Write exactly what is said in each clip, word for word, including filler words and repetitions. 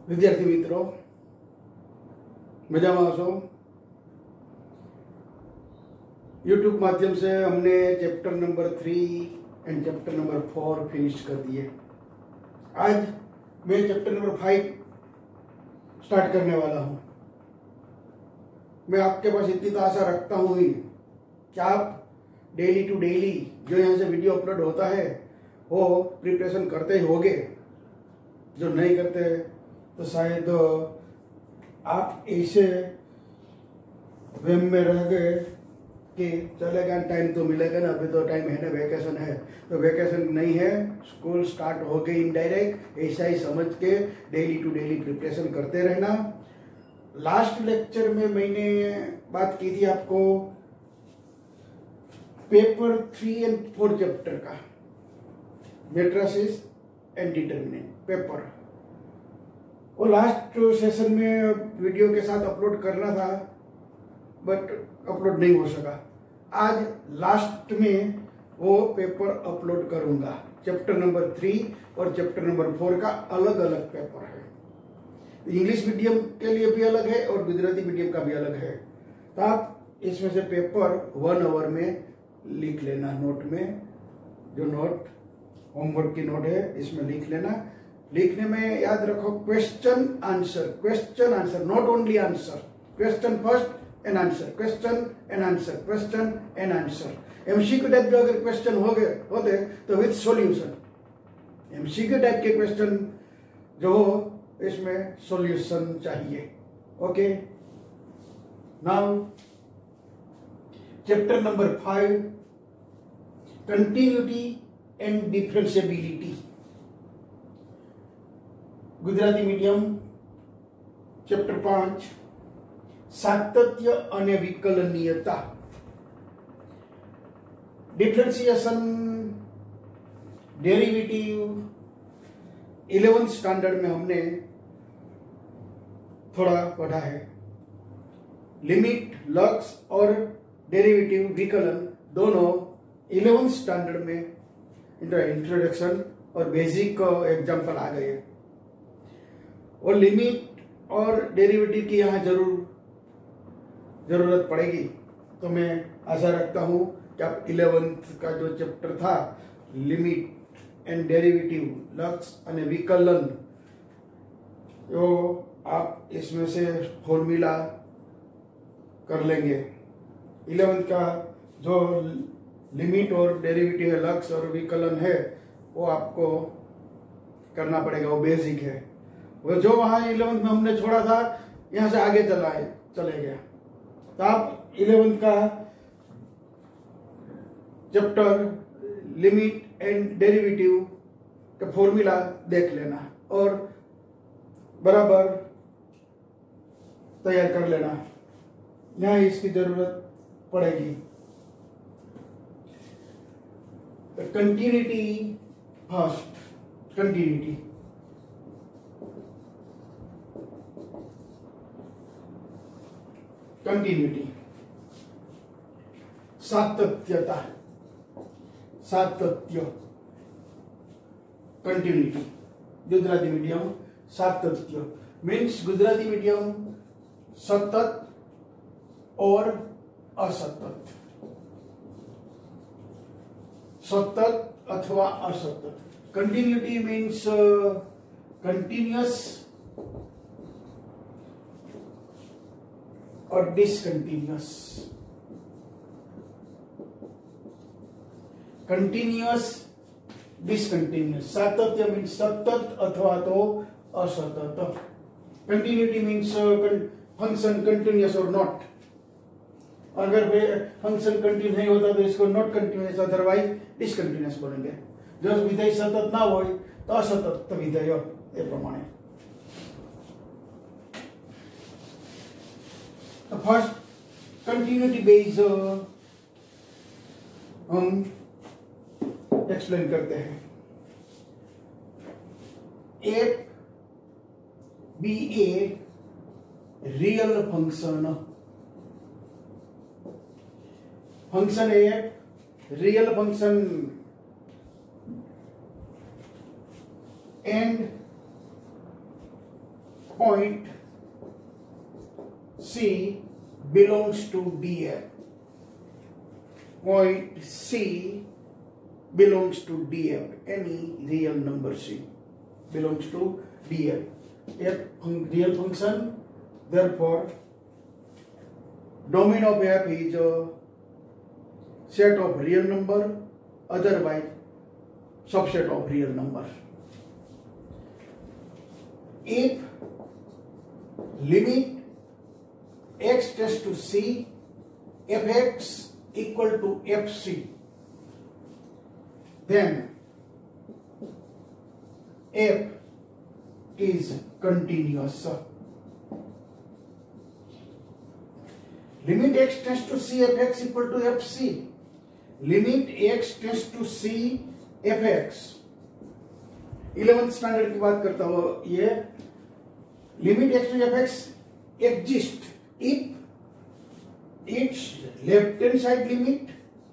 विद्यार्थी मित्रों मजामा हशो। यूट्यूब माध्यम से हमने chapter number three and chapter number four finish कर दिए। आज मैं चैप्टर नंबर फाइव स्टार्ट करने वाला हूं। मैं आपके पास इतनी तो आशा रखता हूं ही कि आप डेली टू डेली जो यहाँ से वीडियो अपलोड होता है वो प्रिपरेशन करते ही होगे। जो नहीं करते तो शायद आप ऐसे वेम में रह गए कि चलेगा, टाइम तो मिलेगा ना, अभी तो टाइम है ना, वैकेशन है। तो वैकेशन नहीं है, स्कूल स्टार्ट हो गई इनडायरेक्ट, ऐसा ही समझ के डेली टू डेली प्रिपरेशन करते रहना। लास्ट लेक्चर में मैंने बात की थी आपको paper three and four chapter का, मैट्रिसेस एंड डिटरमिनेंट पेपर। वो लास्ट सेशन में वीडियो के साथ अपलोड करना था बट अपलोड नहीं हो सका। आज लास्ट में वो पेपर अपलोड करूंगा। चैप्टर नंबर थ्री और चैप्टर नंबर फोर का अलग अलग पेपर है। इंग्लिश मीडियम के लिए भी अलग है और गुजराती मीडियम का भी अलग है। तो आप इसमें से पेपर वन आवर में लिख लेना। नोट में जो नोट होमवर्क की नोट है इसमें लिख लेना। लिखने में याद रखो question answer, question answer, not only answer. Question first and answer, question and answer, question and answer. MCQ type जो अगर क्वेश्चन हो गए होते तो विथ सॉल्यूशन। एमसीक्यू टाइप के क्वेश्चन जो हो इसमें सॉल्यूशन चाहिए। Okay, now chapter number five, continuity and differentiability. Gujarati medium chapter पांच, सातत्य અને विकलनीयता। डिफरेंशिएशन, डेरिवेटिव इलेवेंथ स्टैंडर्ड में हमने थोड़ा पढ़ा है। लिमिट, लक्स और डेरिवेटिव विकलन दोनों इलेवेंथ स्टैंडर्ड में इंट्रोडक्शन और बेसिक एग्जाम्पल आ गए। और लिमिट और डेरिवेटिव की यहाँ जरूर जरूरत पड़ेगी। तो मैं आशा रखता हूँ कि आप इलेवेंथ का जो चैप्टर था लिमिट एंड डेरिवेटिव, लक्स और विकलन, जो आप इसमें से फॉर्मूला कर लेंगे। इलेवेंथ का जो लिमिट और डेरिवेटिव है, लक्स और विकलन है, वो आपको करना पड़ेगा, वो बेसिक है। वो जो वहां इलेवेंथ में हमने छोड़ा था यहां से आगे चला है चले गया। तो आप इलेवेंथ का चैप्टर लिमिट एंड डेरिवेटिव का फॉर्मूला देख लेना और बराबर तैयार कर लेना। यहां इसकी जरूरत पड़ेगी। कंटिन्यूटी फर्स्ट, कंटिन्यूटी कंटिन्यूटी सातत्यता, सातत्य, कंटिन्यूटी। गुजराती मीडियम सातत्य मीन्स गुजराती मीडियम सतत और असतत, सतत अथवा असतत। कंटिन्यूटी मीन्स कंटिन्यूअस और डिसकंटिन्यूअस। Continuous, discontinuous. सातत्य मीन्स सतत अथवा तो असतत। कंटिन्यूटी मीन्स फंक्शन कंटिन्यूअस और नॉट। अगर फंक्शन कंटिन्यू नहीं होता तो इसको नॉट कंटिन्यूअस, अदरवाइज डिसकंटिन्यूअस बोलेंगे। जो विधेय सतत ना हो तो असतत विधेय ए प्रमाणे। फर्स्ट कंटिन्यूटी बेस्ड हम एक्सप्लेन करते हैं। F B A real function, function F real function and point C belongs to D F. Point C belongs to D F. Any real number C belongs to D F. F real function, therefore domain of F is a set of real number, otherwise subset of real numbers. If limit x tends to C, fx equal to fc, then f is continuous. Limit x tends to C, fx equal to fc. Limit x tends to C, fx. इलेवेंथ स्टैंडर्ड की बात करता हो, ये limit x to fx exist if its left hand side limit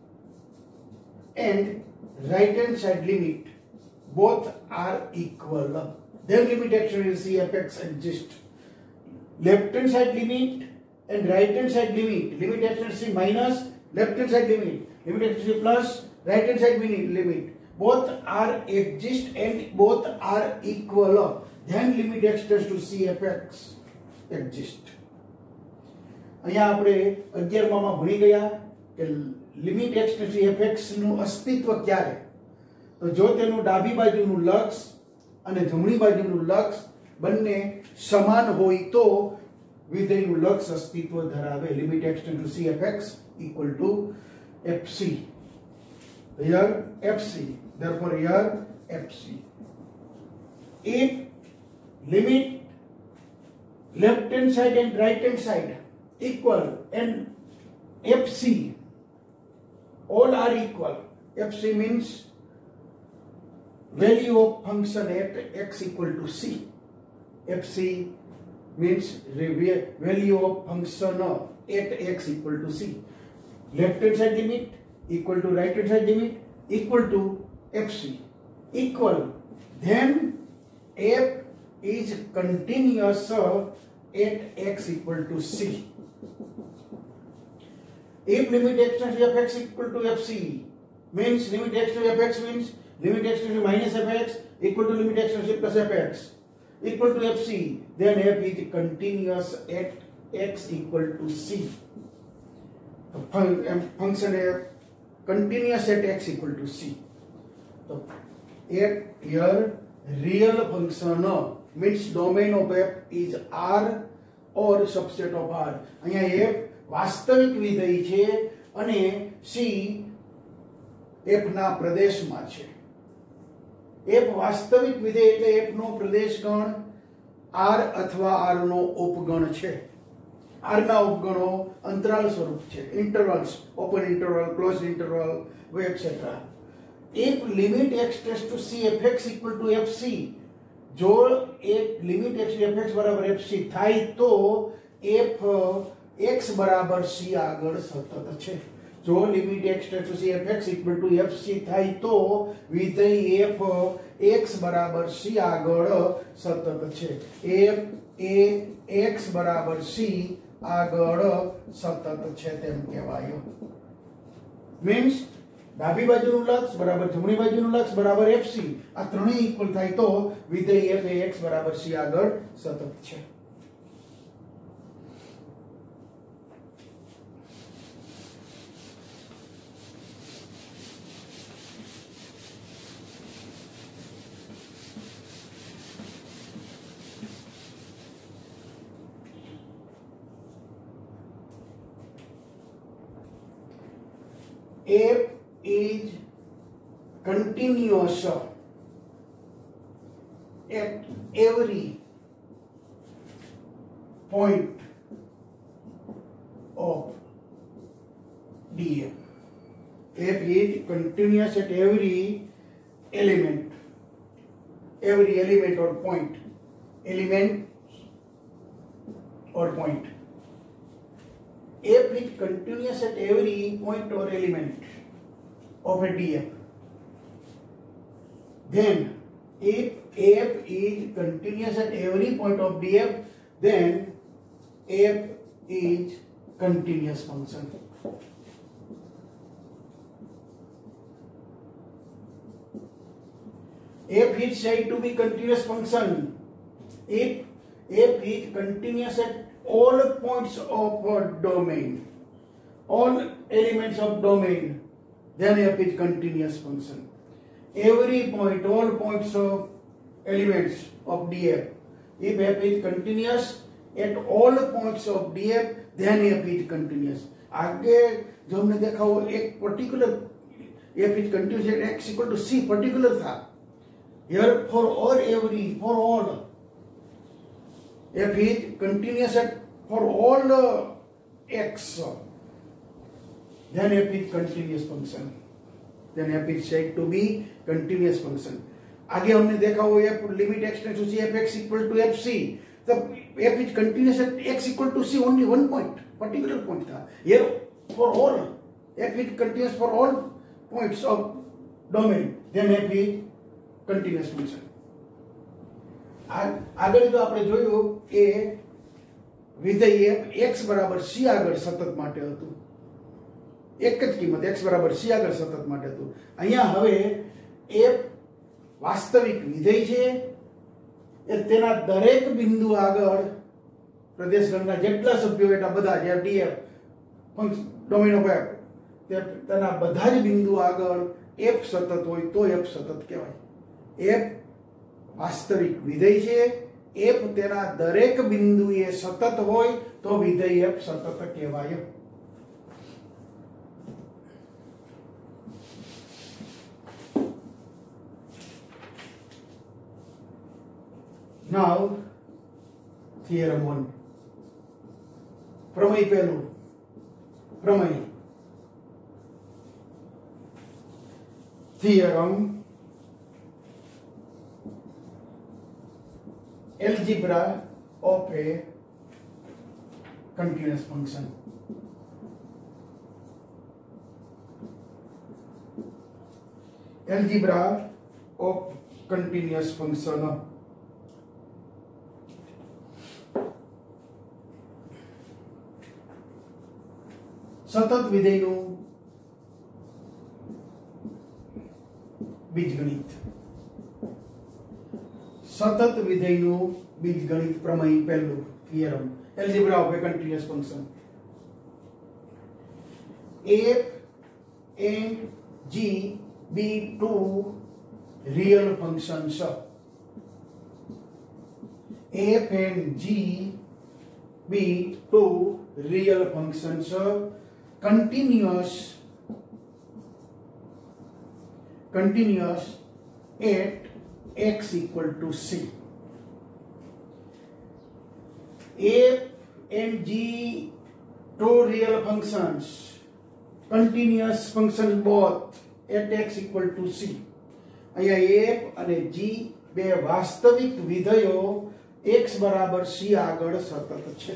and right hand side limit both are equal. Then limit x to C, fx exist. Left hand side limit and right hand side limit, limit x to C minus left hand side limit, limit x to C plus right hand side limit, both are exist and both are equal. Then limit x tends to C, fx exist. અહીંયા આપણે અગિયારમા માં ભણી ગયા કે limit x tends to fx નું અસ્તિત્વ ક્યારે, તો જો તેનું ડાબી બાજુનું લક્ષ અને જમણી બાજુનું લક્ષ બંને સમાન હોય તો વિધેયનું લક્ષ અસ્તિત્વ ધરાવે. Limit x tends to C, fx equal to fc. Here fc, therefore here fc. If limit left hand side and right hand side equal and fc all are equal, fc means value of function at x equal to c, fc means value of function at x equal to c, left hand side limit equal to right hand side limit equal to fc, equal, then f is continuous at x equal to c. If limit x tends to fx equal to fc means limit x to fx means limit x to minus fx equal to limit x to c plus fx equal to fc, then f is continuous at x equal to c. The function f continuous at x equal to c. So f here real function means domain of f is R or subset of R. અહીંયા f વાસ્તવિક વિધેય છે અને c f ના પ્રદેશમાં છે. f વાસ્તવિક વિધેય એટલે f નો પ્રદેશગણ r અથવા r નો ઉપગણ છે. r ના ઉપગણો અંતરાલ સ્વરૂપ છે, intervals, open interval, close interval, etcetera. if limit x tends to c fx equal to fc, જો એક લિમિટ x fx બરાબર fc થાય તો f x બરાબર c આગળ સતત છે. જો limit x tends to c fx equal to fc થાય તો વિધેય f x બરાબર c આગળ સતત છે. f એ x બરાબર c આગળ સતત છે તેમ કહેવાય. મીન્સ ડાબી બાજુનું લક્ષ બરાબર જમણી બાજુનું લક્ષ બરાબર fc, આ ત્રણેય ઇક્વલ થાય તો વિધેય f એ x બરાબર c આગળ સતત છે. f is continuous at every point of D F. F is continuous at every element, every element or point, element or point. F is continuous at every point or element of a D F. Then If f is continuous at every point of df, then f is continuous function. F is said to be continuous function if f is continuous at all points of a domain, all elements of domain, then f is continuous function. Every point, all points of elements of df, if f is continuous at all points of df, then f is continuous. आगे जो हमने देखा वो एक particular f is continuous at x equal to c particular था. Here for all every for all f is continuous at for all uh, x, then f is continuous function. Then f is said to be continuous function. आगे हमने देखा वो f limit extends to c f x equal to f c. The f is continuous at x equal to c only one point, particular point था. Here for all f is continuous for all points of domain. Then f is continuous function. આગળ જો આપણે જોયું કે વિધેય x બરાબર c આગળ સતત માટે હતું, એક જ કિંમત x બરાબર c આગળ સતત માટે હતું. અહીંયા હવે f વાસ્તવિક વિધેય છે એ તેના દરેક બિંદુ આગળ પ્રદેશ ગણના જેટલા સભ્યો એટલા બધા જે df function domain of f તેના બધા જ બિંદુ આગળ f સતત હોય તો f સતત કહેવાય. f વાસ્તવિક વિધેય છે, f તેના દરેક બિંદુએ સતત હોય તો વિધેય f સતત કહેવાય. Now theorem one. પ્રમેય પહેલું. પ્રમેય. Theorem algebra of a continuous function. Algebra of continuous function. સતત વિધેયનું બીજગણિત. સતત વિધેયનું બીજગણિત પ્રમેય પહેલું. Theorem algebra of a continuous function. f and g be two real functions. f and g be two real functions continuous continuous at x equal to c. f and g two real functions continuous functions both at x equal to c. અહીંયા f અને g બે વાસ્તવિક વિધેયો x બરાબર c આગળ સતત છે.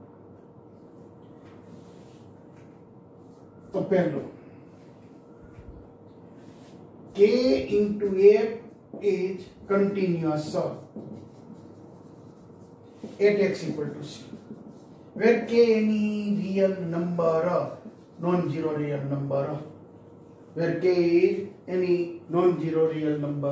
તો પહેલો k into f is continuous at x equal to c, where k any real number, non-zero real number, where k is any non-zero real number.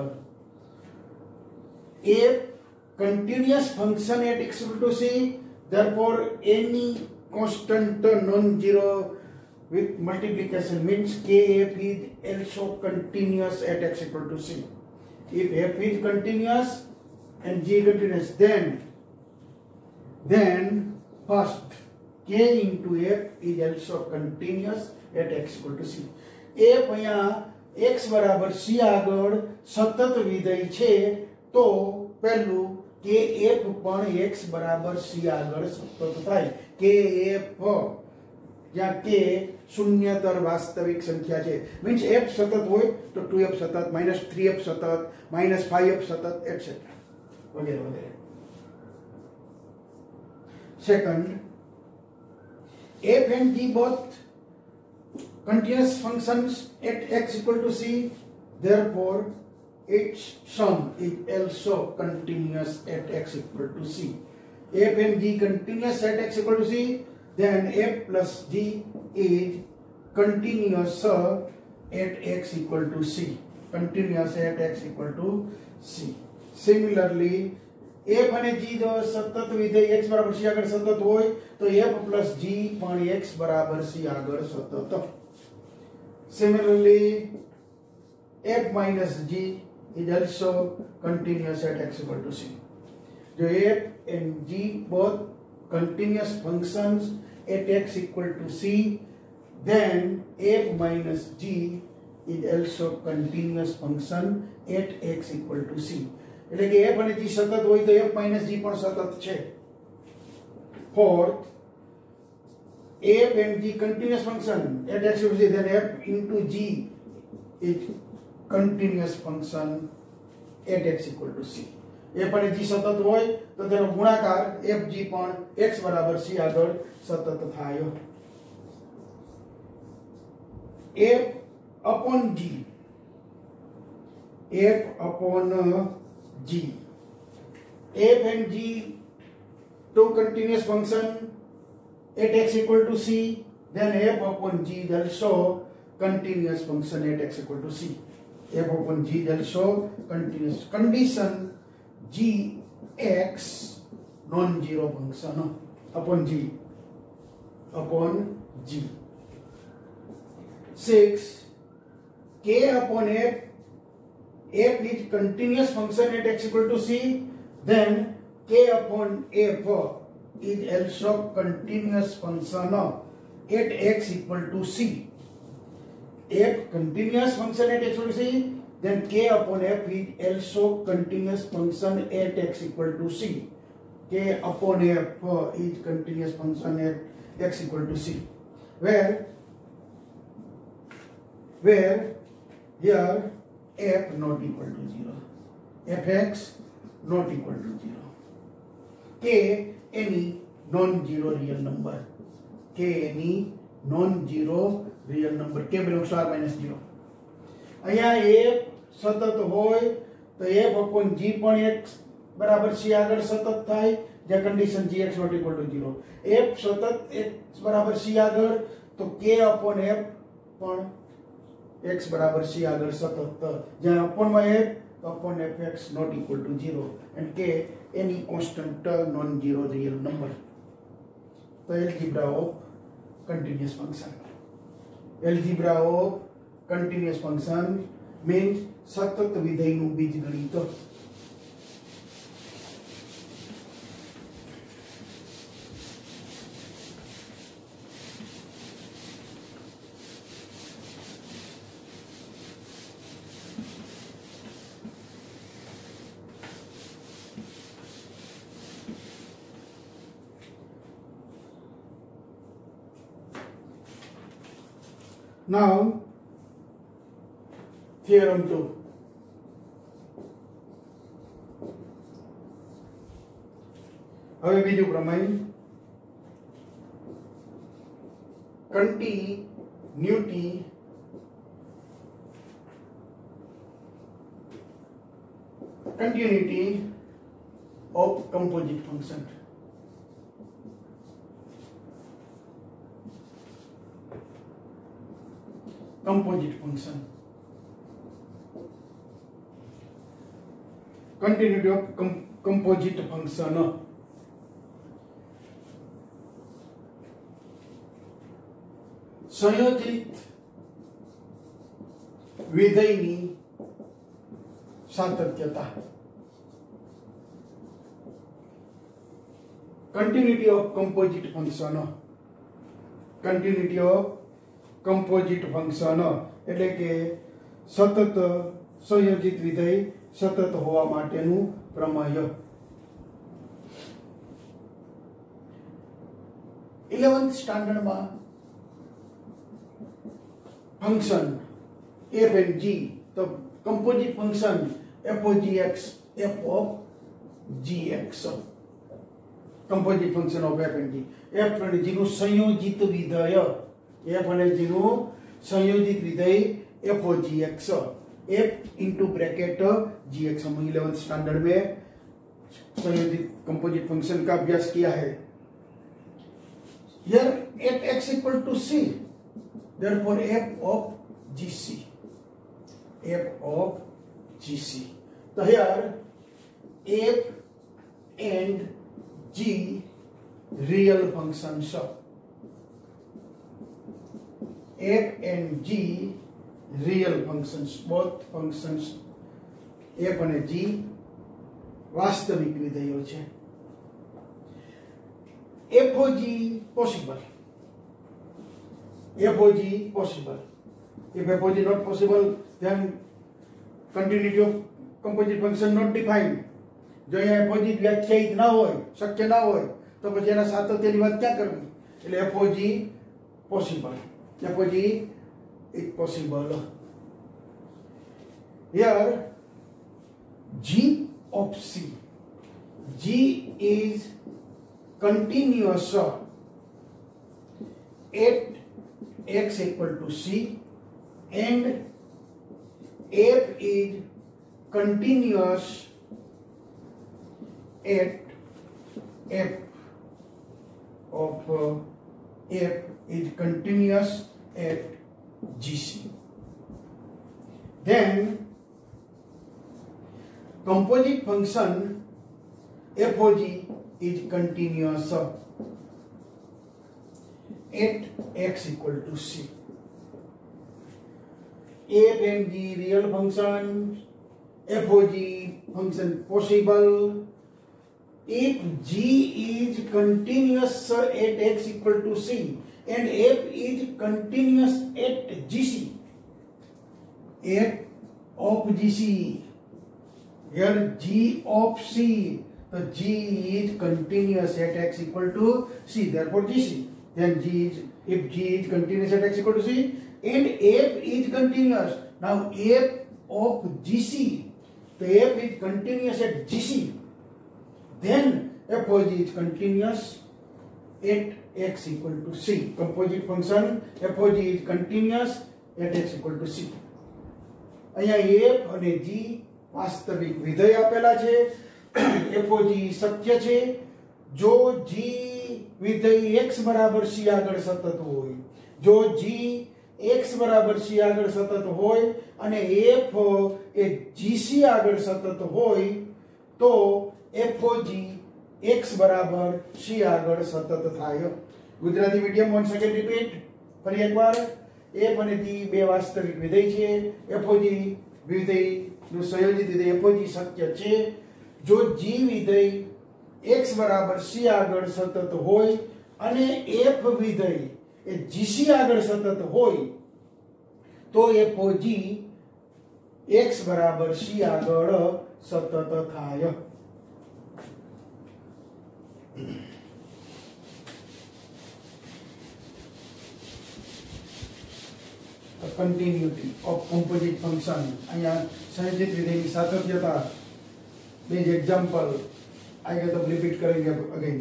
F continuous function at x equal to c, therefore any constant non-zero with multiplication means kf is also continuous at x equal to c. If f is continuous and g continuous, then then first k into f is also continuous at x equal to c. f અહીંયા x બરાબર c આગળ સતત વિધેય છે તો પહેલું કે f પણ x બરાબર c આગળ સતત થાય. kf જ્યાં k શૂન્યતર વાસ્તવિક સંખ્યા છે, મીન્સ f સતત હોય તો ટુ એફ સતત, માઇનસ થ્રી એફ સતત, માઇનસ ફાઈવ એફ સતત એટસેટ્રા વગેરે વગેરે. Second, f and g both continuous functions at x equal to c, therefore its sum is also continuous at x equal to c. F and g continuous at x equal to c, then f plus g is continuous uh, at x equal to c. Continuous at x equal to c. Similarly, f અને g જો સતત વિધેય x બરાબર c આગળ સતત હોય તો f plus g પણ x બરાબર c આગળ સતત. Similarly, f minus g is also continuous at x equal to c. जो f and g both continuous functions at x equal to c, then f minus g is also continuous function at x equal to c. એટલે કે f અને g સતત હોય તો f minus g પણ સતત છે. Fourth, f and g continuous function at x equal to c, then f into g is continuous function at x equal to c. f અને g સતત હોય તો તેનો ગુણાકાર fg પણ x બરાબર c આગળ સતત થાય. f upon g, f upon g, f and g two continuous function at x equal to c, then f upon g is also continuous function at x equal to c. F upon g is also continuous. Condition g x non-zero function upon g, upon g. Six, k upon f, f is continuous function at x equal to c, then k upon f is also continuous function at x equal to c. F continuous function at x equal to c, then k upon f is also continuous function at x equal to c. K upon f is continuous function at x equal to c, where where here f not equal to zero, fx not equal to zero, k any non-zero real number, k any non-zero real number, k belongs to r minus zero. અહીંયા f સતત હોય તો f upon g પણ x બરાબર c આગળ સતત થાય, જે condition gx not equal to zero. f સતત x બરાબર c આગળ તો k upon f પણ x बराबर c आगर सतत, जहाँ upon में f upon fx not equal to zero and k any constant non-zero real number. तो algebra of continuous function. Algebra of continuous function means सतत विधेय નું बीजगणित. Now, theorem two. હવે બીજું પ્રમેય, continuity continuity of composite function. Composite function. Continuity of com composite function. संयोजित विधेयनी सातत्यता. Continuity of composite function. Continuity of composite function એટલે કે સતત સંયોજિત વિધેય સતત હોવા માટેનું પ્રમેય. eleventh સ્ટાન્ડર્ડ માં ફંક્શન f and g, તો composite function f of gx, f of gx, composite function of f and g. f and g નું સંયોજિત વિધેય, f અને g નું સંયોજિત વિધેય f of gx. F into bracket G X. हम eleventh standard में संयोजित कंपोजिट फंक्शन का अभ्यास किया है। Here at x equal to c, therefore f of gc, f of gc. So here f and g real functions. F and g real functions, both functions f અને g વાસ્તવિક વિધેયો છે। F O G possible. F O G possible. If F O G not possible, then continuity of composite function not defined. જો અહીંયા F O G વ્યાખ્યાયિત ના હોય, શક્ય ના હોય, તો પછી એના સાતત્યની વાત ક્યાં કરવી? એટલે F O G possible. F O G is possible. Here G of C. G is continuous at x equal to c and f is continuous at f of uh, f is continuous at gc. Then composite function F O G is continuous at x equal to c. F and g real function, F O G function possible. If g is continuous at x equal to c and f is continuous at gc, f of gc, here g of c, so g is continuous at x equal to c, therefore gc. Then g is, if g is continuous at x equal to c and f is continuous, now f of gc, so f is continuous at gc, then F O G is continuous at x equal to c. Composite function F O G is continuous at x equal to c. અહીંયા f અને g વાસ્તવિક વિધેય આપેલા છે। F O G સત્ય છે જો g વિધેય x બરાબર c આગળ સતત હોય। જો g x બરાબર c આગળ સતત હોય અને f એ gc આગળ સતત હોય તો F O G x બરાબર c આગળ સતત થાય। Gujarati medium one second repeat ફરી એકવાર। f અને g બે વાસ્તવિક વિધેય છે। F O G વિધેય નું સંયોજિત વિધેય F O G સત્ય છે જો g વિધેય x બરાબર c આગળ સતત હોય અને f વિધેય એ gc આગળ સતત હોય તો F O G x બરાબર c આગળ સતત થાય। Continuity of composite function, અહીંયા સંયોજિત વિધેયની સાતત્યતા। These example I get to repeat करेंगे again.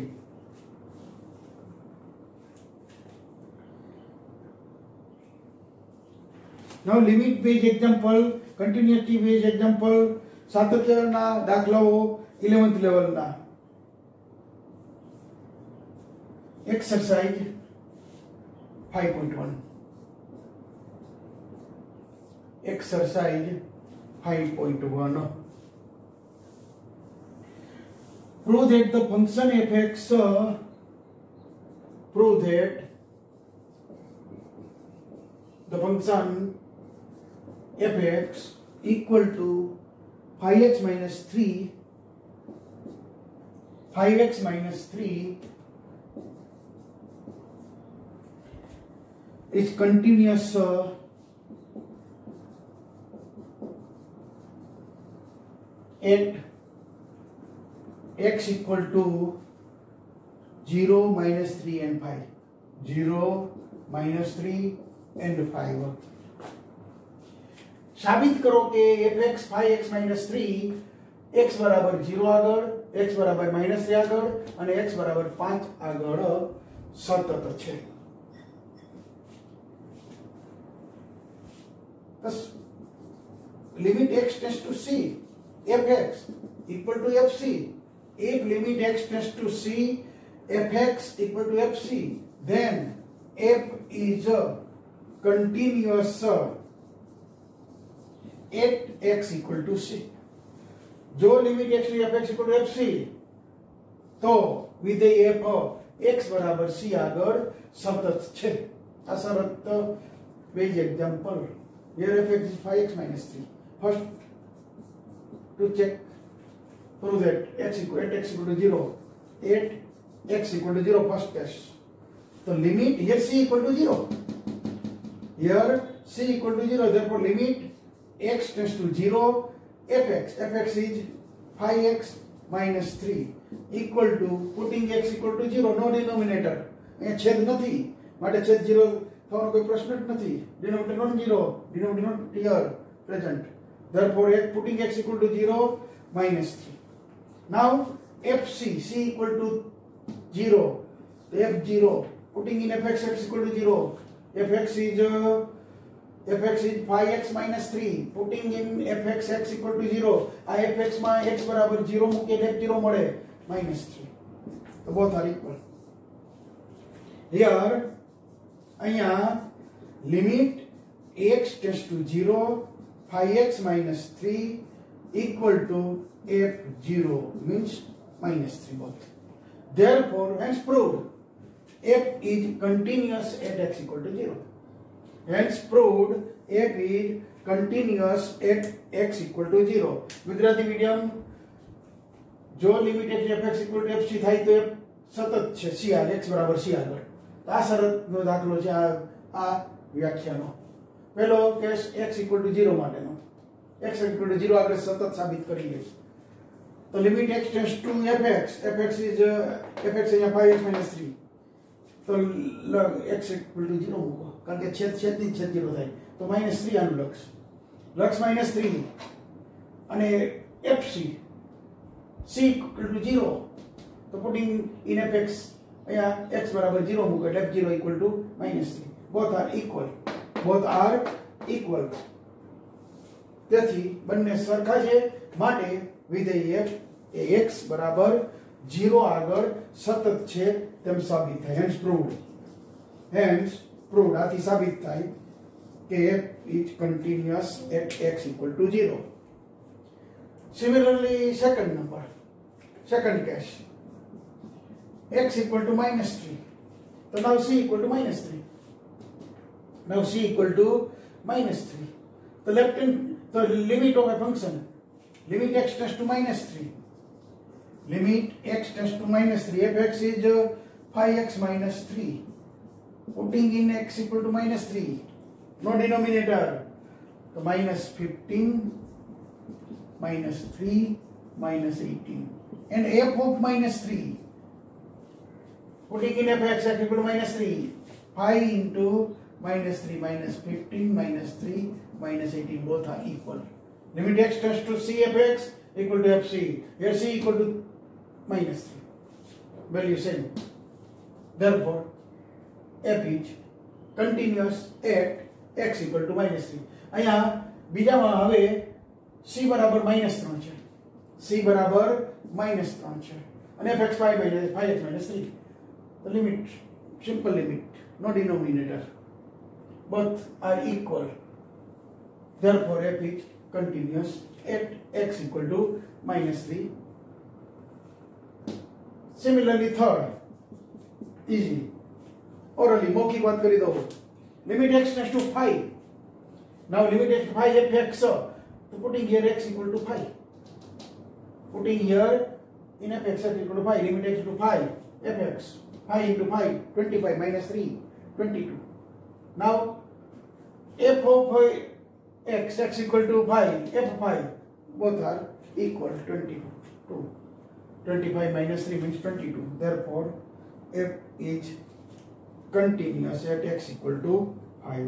Now limit based example, continuity based example, સાતત્યના દાખલાઓ eleventh level ના। Exercise five point one. Exercise five point one. Prove that the function f(x), uh, prove that the function f(x) equal to five x minus three, five x minus three is continuous uh, at x equal to zero, minus three and five. zero, minus three and five. साबित करो कि f(x) five x minus three x बराबर zero આગળ, x बराबर minus three આગળ અને x बराबर five આગળ સતત છે। બસ limit x tends to c, fx equal to fc. If limit x tends to c, fx equal to fc, then f is a continuous uh, at x equal to c. जो limit x की fx equal to fc, तो विधेय f x बराबर c આગળ સતત છે. આ શરત base example. Here fx is five x minus three. First, to check, prove that x equal at x equal to zero, at x equal to zero, first test. So limit here c equal to zero. Here c equal to zero. Therefore limit x tends to zero. Fx, fx is five x minus three equal to, putting x equal to zero, no denominator. અહીંયા છેદ નથી, માટે છેદ zero થવાનો કોઈ પ્રશ્ન જ નથી. Denominator non zero, denominator not here present. Therefore putting x equal to zero, minus three. Now fc, c equal to zero, f zero, putting in fx, x equal to zero. Fx is uh, fx is five x minus three, putting in fx, x equal to zero. આ fx માં x બરાબર zero મૂકે એટલે f zero મળે, minus three. તો both are equal. Here અહીંયા limit x tends to zero, five x minus three equal to f zero means minus three both. Therefore hence proved f is continuous at x equal to zero. Hence proved f is continuous at x equal to zero. Gujarati medium, जो limit fx equal to fc થાય તો સતત છે c r x બરાબર c આગળ. આ શરતનો દાખલો છે. આ આ વ્યાખ્યાનો પહેલો case x equal to zero માટેનો. x equal to zero આગળ સતત સાબિત કરી દઈશ. તો limit x tends to fx, fx is uh, fx અહીંયા five x minus three, તો x equal to zero મૂકો, કારણ કે છેદ છેદ ની છેદ zero થાય, તો minus three આનું લક્ષ લક્ષ minus three અને fc c equal to zero, તો putting in fx અહીંયા x બરાબર zero મૂકો એટલે f zero equal to minus three. both are equal, both are equal. તેથી બંને સરખા છે, માટે વિધેય f એ x બરાબર zero આગળ સતત છે તેમ સાબિત થાય. hence proved, hence proved આથી સાબિત થાય કે f is continuous at x equal to zero. Similarly second number, second case, x equal to minus three. So now c equal to minus three. Now c equal to minus three. The left hand, the limit of a function, limit x tends to minus three. Limit x tends to minus three. Fx is uh, five x minus three. Putting in x equal to minus three. No denominator. So minus fifteen, minus three, minus eighteen. And f of minus three. Putting in fx, x equal to minus three. five into minus three, minus fifteen, minus three, minus eighteen, both are equal. Limit x tends to c fx equal to fc. Here c equal to minus three. Value same. Therefore, f is continuous at x equal to minus three. અહીંયા બીજામાં હવે c બરાબર minus three છે. c બરાબર minus three છે. અને fx five x minus three. The limit, simple limit, no denominator. Both are equal. Therefore, f is continuous at x equal to minus three. Similarly, third, easy. Orally, मौखिक बात करी दो. Limit x tends to five. Now limit x to five fx. So putting here x equal to five. Putting here in fx equal to five. Limit x to five fx. five into five, twenty-five minus three, twenty-two. Now f of x, x equal to five, f of five, both are equal, twenty-two. twenty-five minus three means twenty-two. Therefore, f is continuous at x equal to five.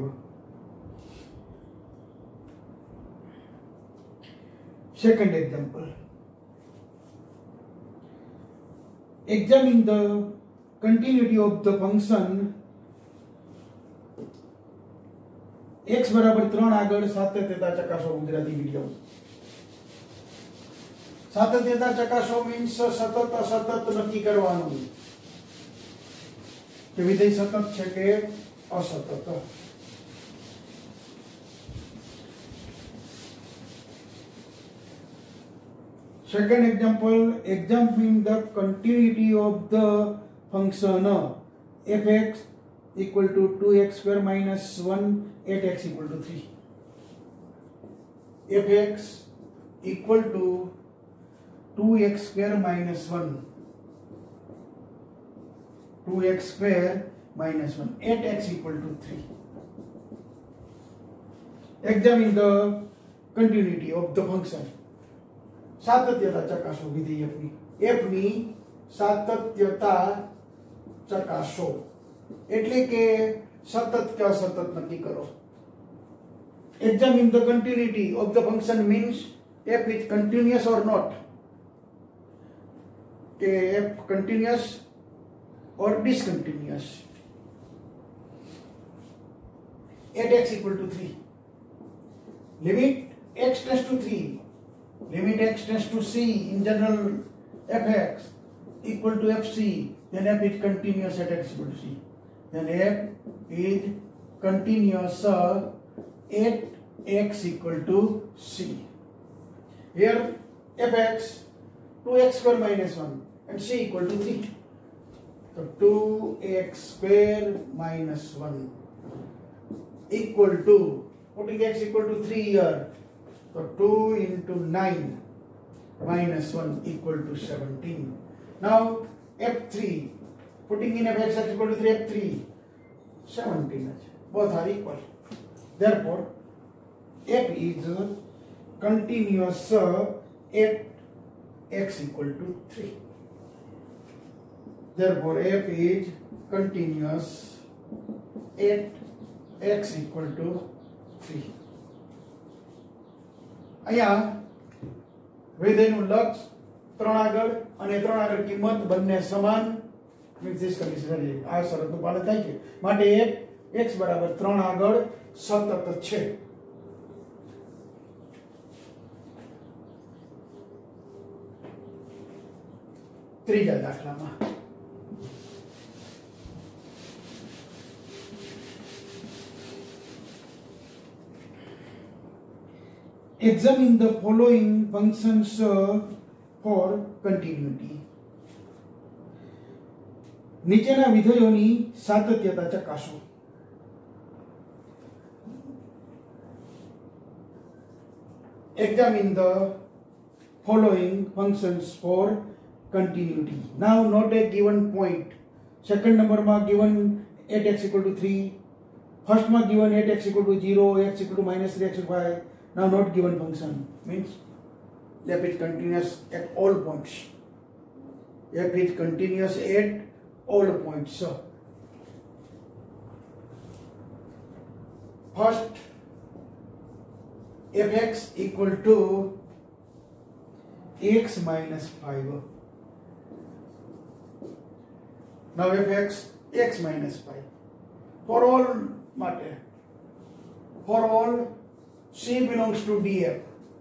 Second example. Examine the continuity of the function x બરાબર ત્રણ આગળ સાતત્યતા ચકાસો Gujarati video સાતત્યતા ચકાસો means સતત અસતત નક્કી કરવાનું કે વિધેય સતત છે કે અસતત. Second example, examine the continuity of the function fx equal to two x square minus one at x equal to three. Fx equal to two x square minus one. two x square minus one at x equal to three. Examine the continuity of the function. સાતત્યતા ચકાસો વિધેય f ની f ની સાતત્યતા ચકાસો એટલે કે સતત કે અસતત નક્કી કરો. Examine the continuity of the function means f is continuous or not, કે f continuous or discontinuous. At x equal to three, limit x tends to three, limit x tends to c, in general fx equal to fc, then f is continuous at x equal to c, then f is continuous uh, at x equal to c. Here fx two x square minus one and c equal to three, so two x square minus one equal to, putting x equal to three here, so two into nine minus one equal to seventeen. Now f three, putting in fx equal to three, f three, seventeen. Both are equal. Therefore, f is continuous at x equal to three. Therefore, f is continuous at x equal to three. અહીંયા વિધેયનું લક્ષ ત્રણ આગળ અને ત્રણ આગળ કિંમત બંને સમાન નિર્દેશ કરી શકાય. આ શરતનું પાલન થાય છે માટે f x બરાબર ત્રણ આગળ સતત છે. ત્રીજા દાખલામાં examine the following functions uh, for continuity. નીચેના વિધેયોની સાતત્યતા ચકાસો. Examine the following functions for continuity. Now note a given point. Second number ma given at x equal to three. First ma given at x equal to zero, x equal to minus three, x equal to five. Now not given function means f is continuous at all points. F is continuous at all points. So first fx equal to x minus five. Now fx x minus five for all matter, for all C belongs to D F.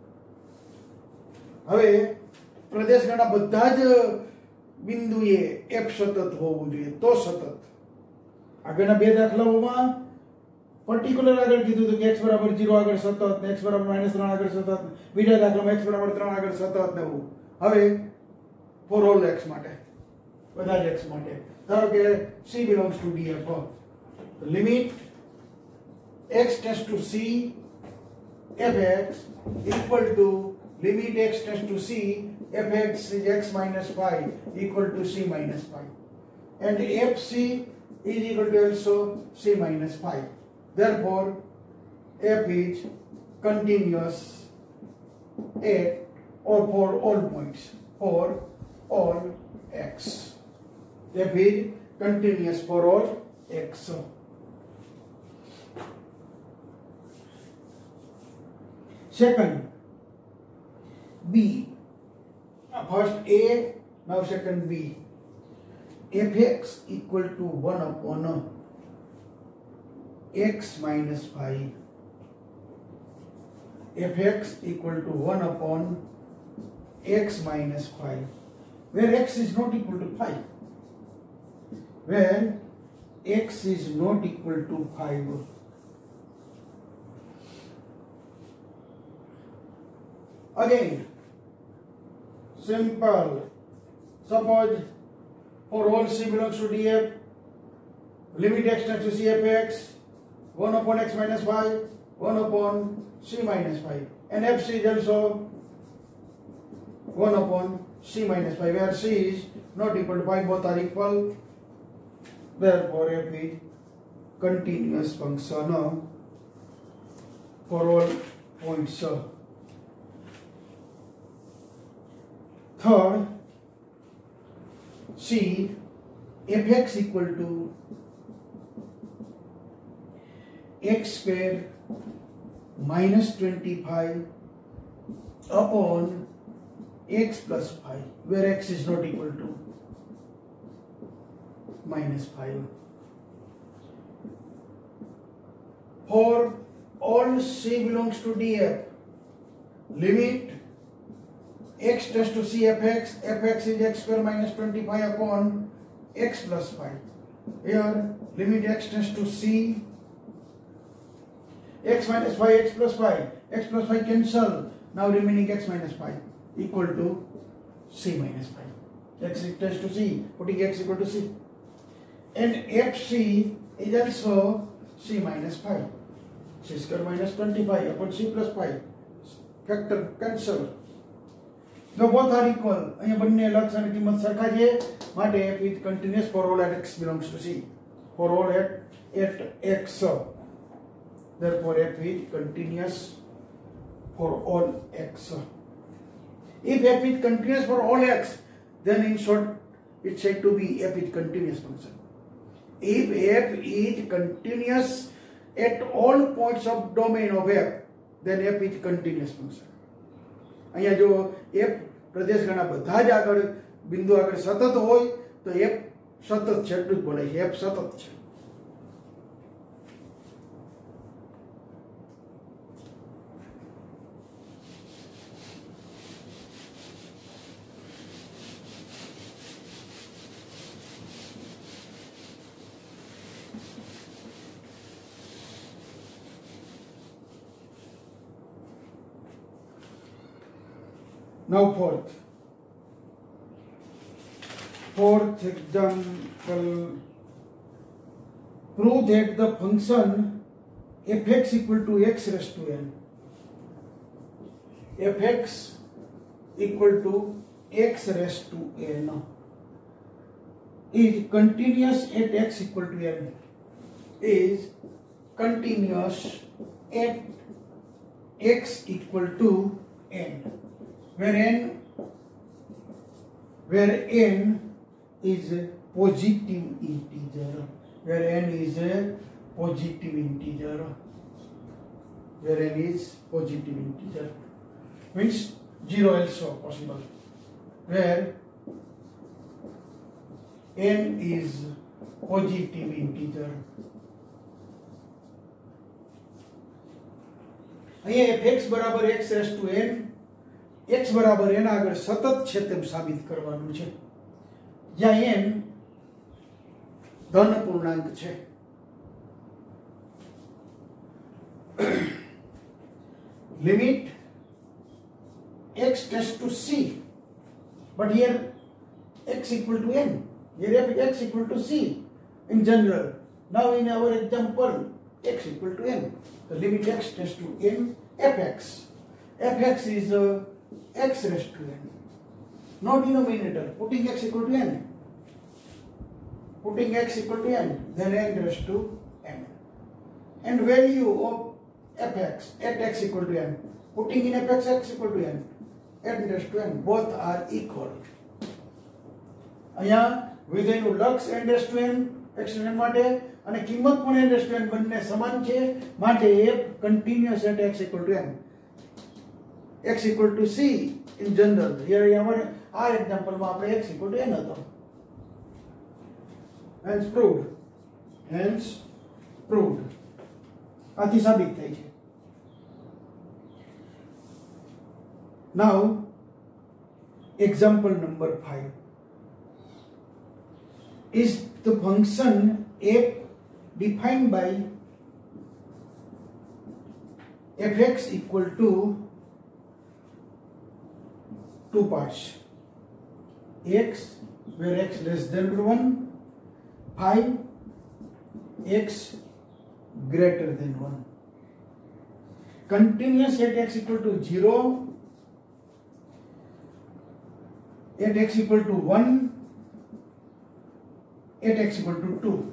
હવે પ્રદેશના બધા જ બિંદુએ f સતત હોવું જોઈએ તો સતત. આગળના બે દાખલાઓમાં પર્ટિક્યુલર આગળ કીધું હતું કે x બરાબર zero આગળ સતત ને x બરાબર minus ત્રણ આગળ સતત, બીજા દાખલામાં x બરાબર ત્રણ આગળ સતત ને એવું. હવે ફોર ઓલ x માટે, બધા જ x માટે ધારો કે C belongs to D F. Limit x tends to C, fx equal to limit x tends to c, fx is x minus five equal to c minus five, and fc is equal to also c minus five. Therefore, f is continuous at or for all points for all x. F is continuous for all x. Second, B. First A, now second B. Fx equal to one upon x minus five fx equal to one upon x minus five, where x is not equal to five. Where x is not equal to five. Again, simple. Suppose for all c belongs to df, limit x tends to c fx, one upon x minus five, one upon c minus five, and fc is also one upon c minus five, where c is not equal to five, both are equal. Therefore, f is continuous function for all points. Third, see fx equal to x square minus twenty-five upon x plus five, where x is not equal to minus five. For all c belongs to df, limit x tends to c fx, fx is x square minus twenty-five upon x plus five. Here limit x tends to c, x minus five, x plus five, x plus five cancel, now remaining x minus five equal to c minus five. X tends to c, putting x equal to c. And fc is also c minus five. C square minus twenty-five upon c plus five. Factor cancel. Now both are equal. અહીંયા બંને લક્ષ અને કિંમત સરખા છે, માટે f is continuous for all at x belongs to c. For all at at x. Therefore f is continuous for all x. If f is continuous for all x, then in short it's said to be f is continuous function. If f is continuous at all points of domain of f, then f is continuous function. અહીંયા જો f પ્રદેશ ગણના બધા જ આગળ બિંદુ આગળ સતત હોય તો f સતત છે, એટલું જ બોલાય છે, f સતત છે. Now fourth. Fourth example. Prove that the function fx equal to x raised to n. Fx equal to x raised to n is continuous at x equal to n. Is continuous at x equal to n. Where n, where n is a positive integer, where n is a positive integer, where n is positive integer, means zero also possible, where n is positive integer. અહીંયા fx બરાબર x raised to n, x બરાબર એના આગળ સતત છે તેમ સાબિત કરવાનું છે, જ્યાં n ધન પૂર્ણાંક છે. Limit x tends to c, but here x equal to n, here x equal to c in general. Now in our example x equal to n, the limit x tends to n fx. Fx is a x raised to n, no denominator, putting x equal to n, putting x equal to n, then n raised to n, and value of fx at x equal to n, putting in fx x equal to n, n raised to n, both are equal. અહીંયા વિધેયનું લક્ષ n raised to n x n માટે અને કિંમત પણ n raised to n બંને સમાન છે, માટે f continuous at x equal to n. x equal to c in general. Here our our example માં આપણે x equal to n હતો. Hence proved. Hence proved. આથી સાબિત થાય છે. Now, example number five. Is the function f defined by fx equal to two parts, x where x less than one, phi x greater than one, continuous at x equal to zero, at x equal to one, at x equal to two.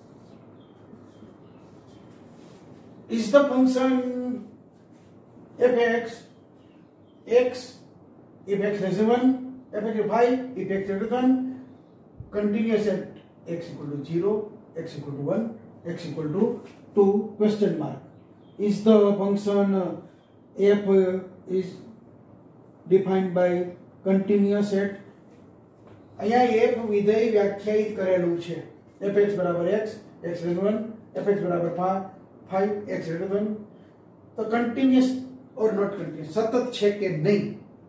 Is the function fx x if x less than one, fx is phi if x greater than, continuous at x equal to zero, x equal to one, x equal to two, question mark. Is the function uh, f uh, is defined by continuous at, અહીંયા f વિધેય વ્યાખ્યાયિત કરેલું છે, fx બરાબર x, x less than one, fx બરાબર phi, x greater than, તો continuous or not continuous, સતત છે કે નહીં.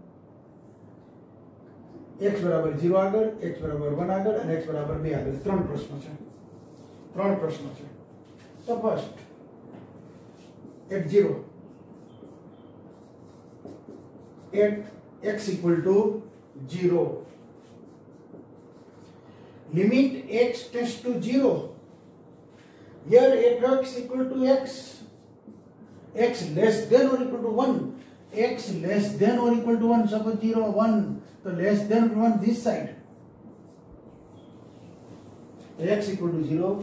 x બરાબર zero આગળ, x બરાબર one આગળ અને x બરાબર two આગળ. ત્રણ પ્રશ્નો છે, ત્રણ પ્રશ્નો છે. તો first at zero, at x equal to zero, limit x tends to zero. Here fx equal to x, x less than or equal to one, x less than or equal to one, suppose zero, one, so less than one this side. X equal to zero,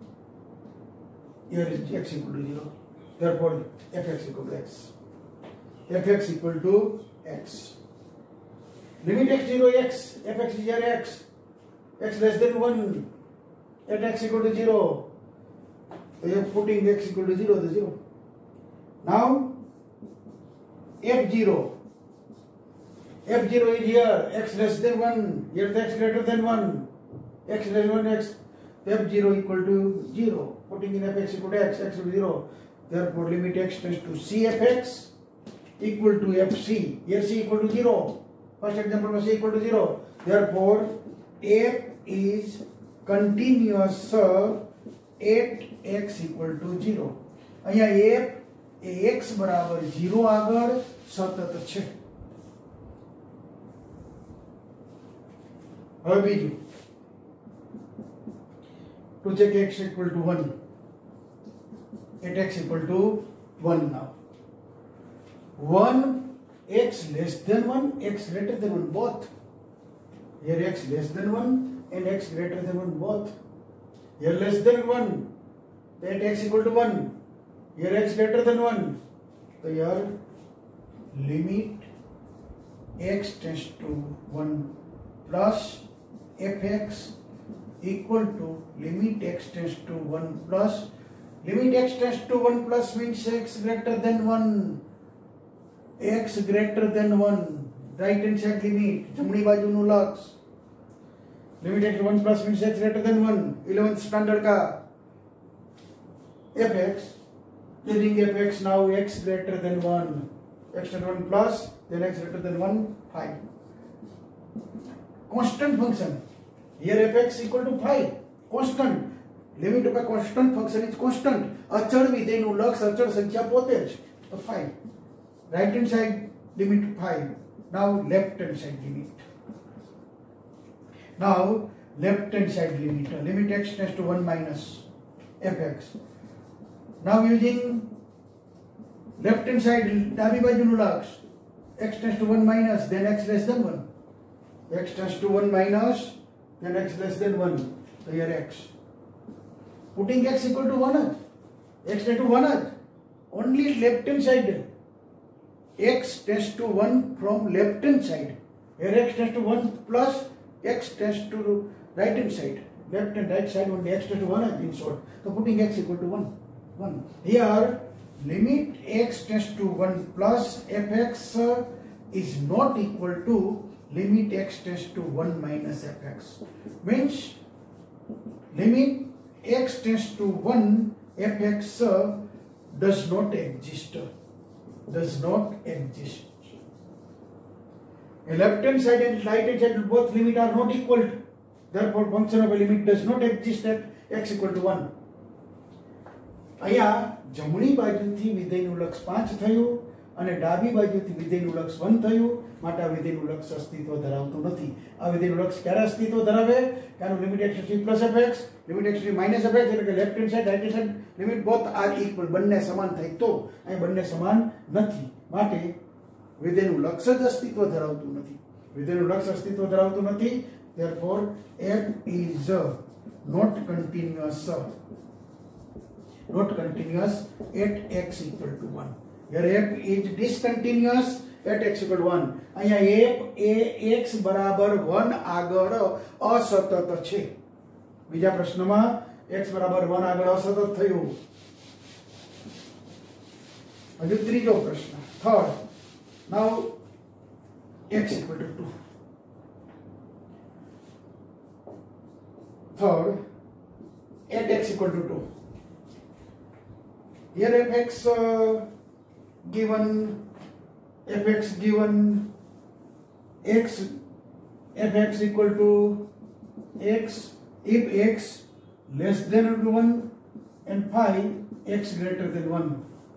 here is x equal to zero, therefore fx equal to x, fx equal to x. Limit x zero x, fx is here x, x less than one, at x equal to zero, so you are putting x equal to zero, the zero. Now f zero, f zero is here, x less than one, here the x greater than one, x less than one, x, f zero equal to zero, putting in fx equal to x, x equal to zero, therefore limit x tends to c fx equal to fc, here c equal to zero, first example c equal to zero, therefore f is continuous uh, at x equal to zero. અહીંયા f એ x બરાબર zero આગળ સતત છે. હવે બીજું, to check x equal to one, at x equal to one now. one, x less than one, x greater than one, both. Here x less than one and x greater than one, both. Here less than one, at x equal to one, here x greater than one, so here limit x tends to one plus fx equal to limit x tends to one plus, limit x tends to one plus means x greater than one, x greater than one, right hand side limit, જમણી બાજુનું લક્ષ, limit x to one plus means x greater than one, eleventh standard का fx, using fx now x greater than one, x greater than one plus, then x greater than one, phi. Constant function, here fx equal to phi, constant, limit of a constant function is constant, અચળ વિધેયનું લક્ષ અચળ સંખ્યા પોતે જ, તો phi. Right hand side limit phi, now left hand side limit. Now left hand side limit, limit x tends to one minus fx. Now using left hand side ડાબી બાજુનું લક્ષ, x tends to one minus, then x less than one, x tends to one minus, then x less than one, so here x, putting x equal to one, x tends to one, only left hand side, x tends to one from left hand side, here x tends to one plus x tends to right hand side, left and right side only x tends to one in short, so putting x equal to one, one. Here limit x tends to one plus fx uh, is not equal to limit x tends to one minus fx, means limit x tends to one, fx uh, does not exist, does not exist. A left hand side and right hand side both limit are not equal. Therefore, function of a limit does not exist at x equal to one. અહીંયા જમણી બાજુથી વિધેયનું લક્ષ પાંચ થયું અને ડાબી બાજુથી વિધેયનું લક્ષ એક થયું, માટે આ વિધેયનું લક્ષ અસ્તિત્વ ધરાવતું નથી. આ વિધેયનું લક્ષ ક્યારે અસ્તિત્વ ધરાવે? કારણ limit x to c plus fx, limit x to c minus fx, એટલે કે left hand side right hand side limit both are equal, બંને સમાન થાય. તો અહીં બંને સમાન નથી, માટે વિધેયનું લક્ષ જ અસ્તિત્વ ધરાવતું નથી. વિધેયનું લક્ષ અસ્તિત્વ ધરાવતું નથી. Therefore, f is not continuous, not continuous at x equal to one. Here f is discontinuous at x equal to one. અહીંયા f એ x બરાબર one આગળ અસતત છે. બીજા પ્રશ્નમાં x બરાબર one આગળ અસતત થયું. હજુ ત્રીજો પ્રશ્ન, third. Now x equal to two. Third, at x equal to two. Here fx uh, given, fx given x, fx equal to x, if x less than or one and phi x greater than one.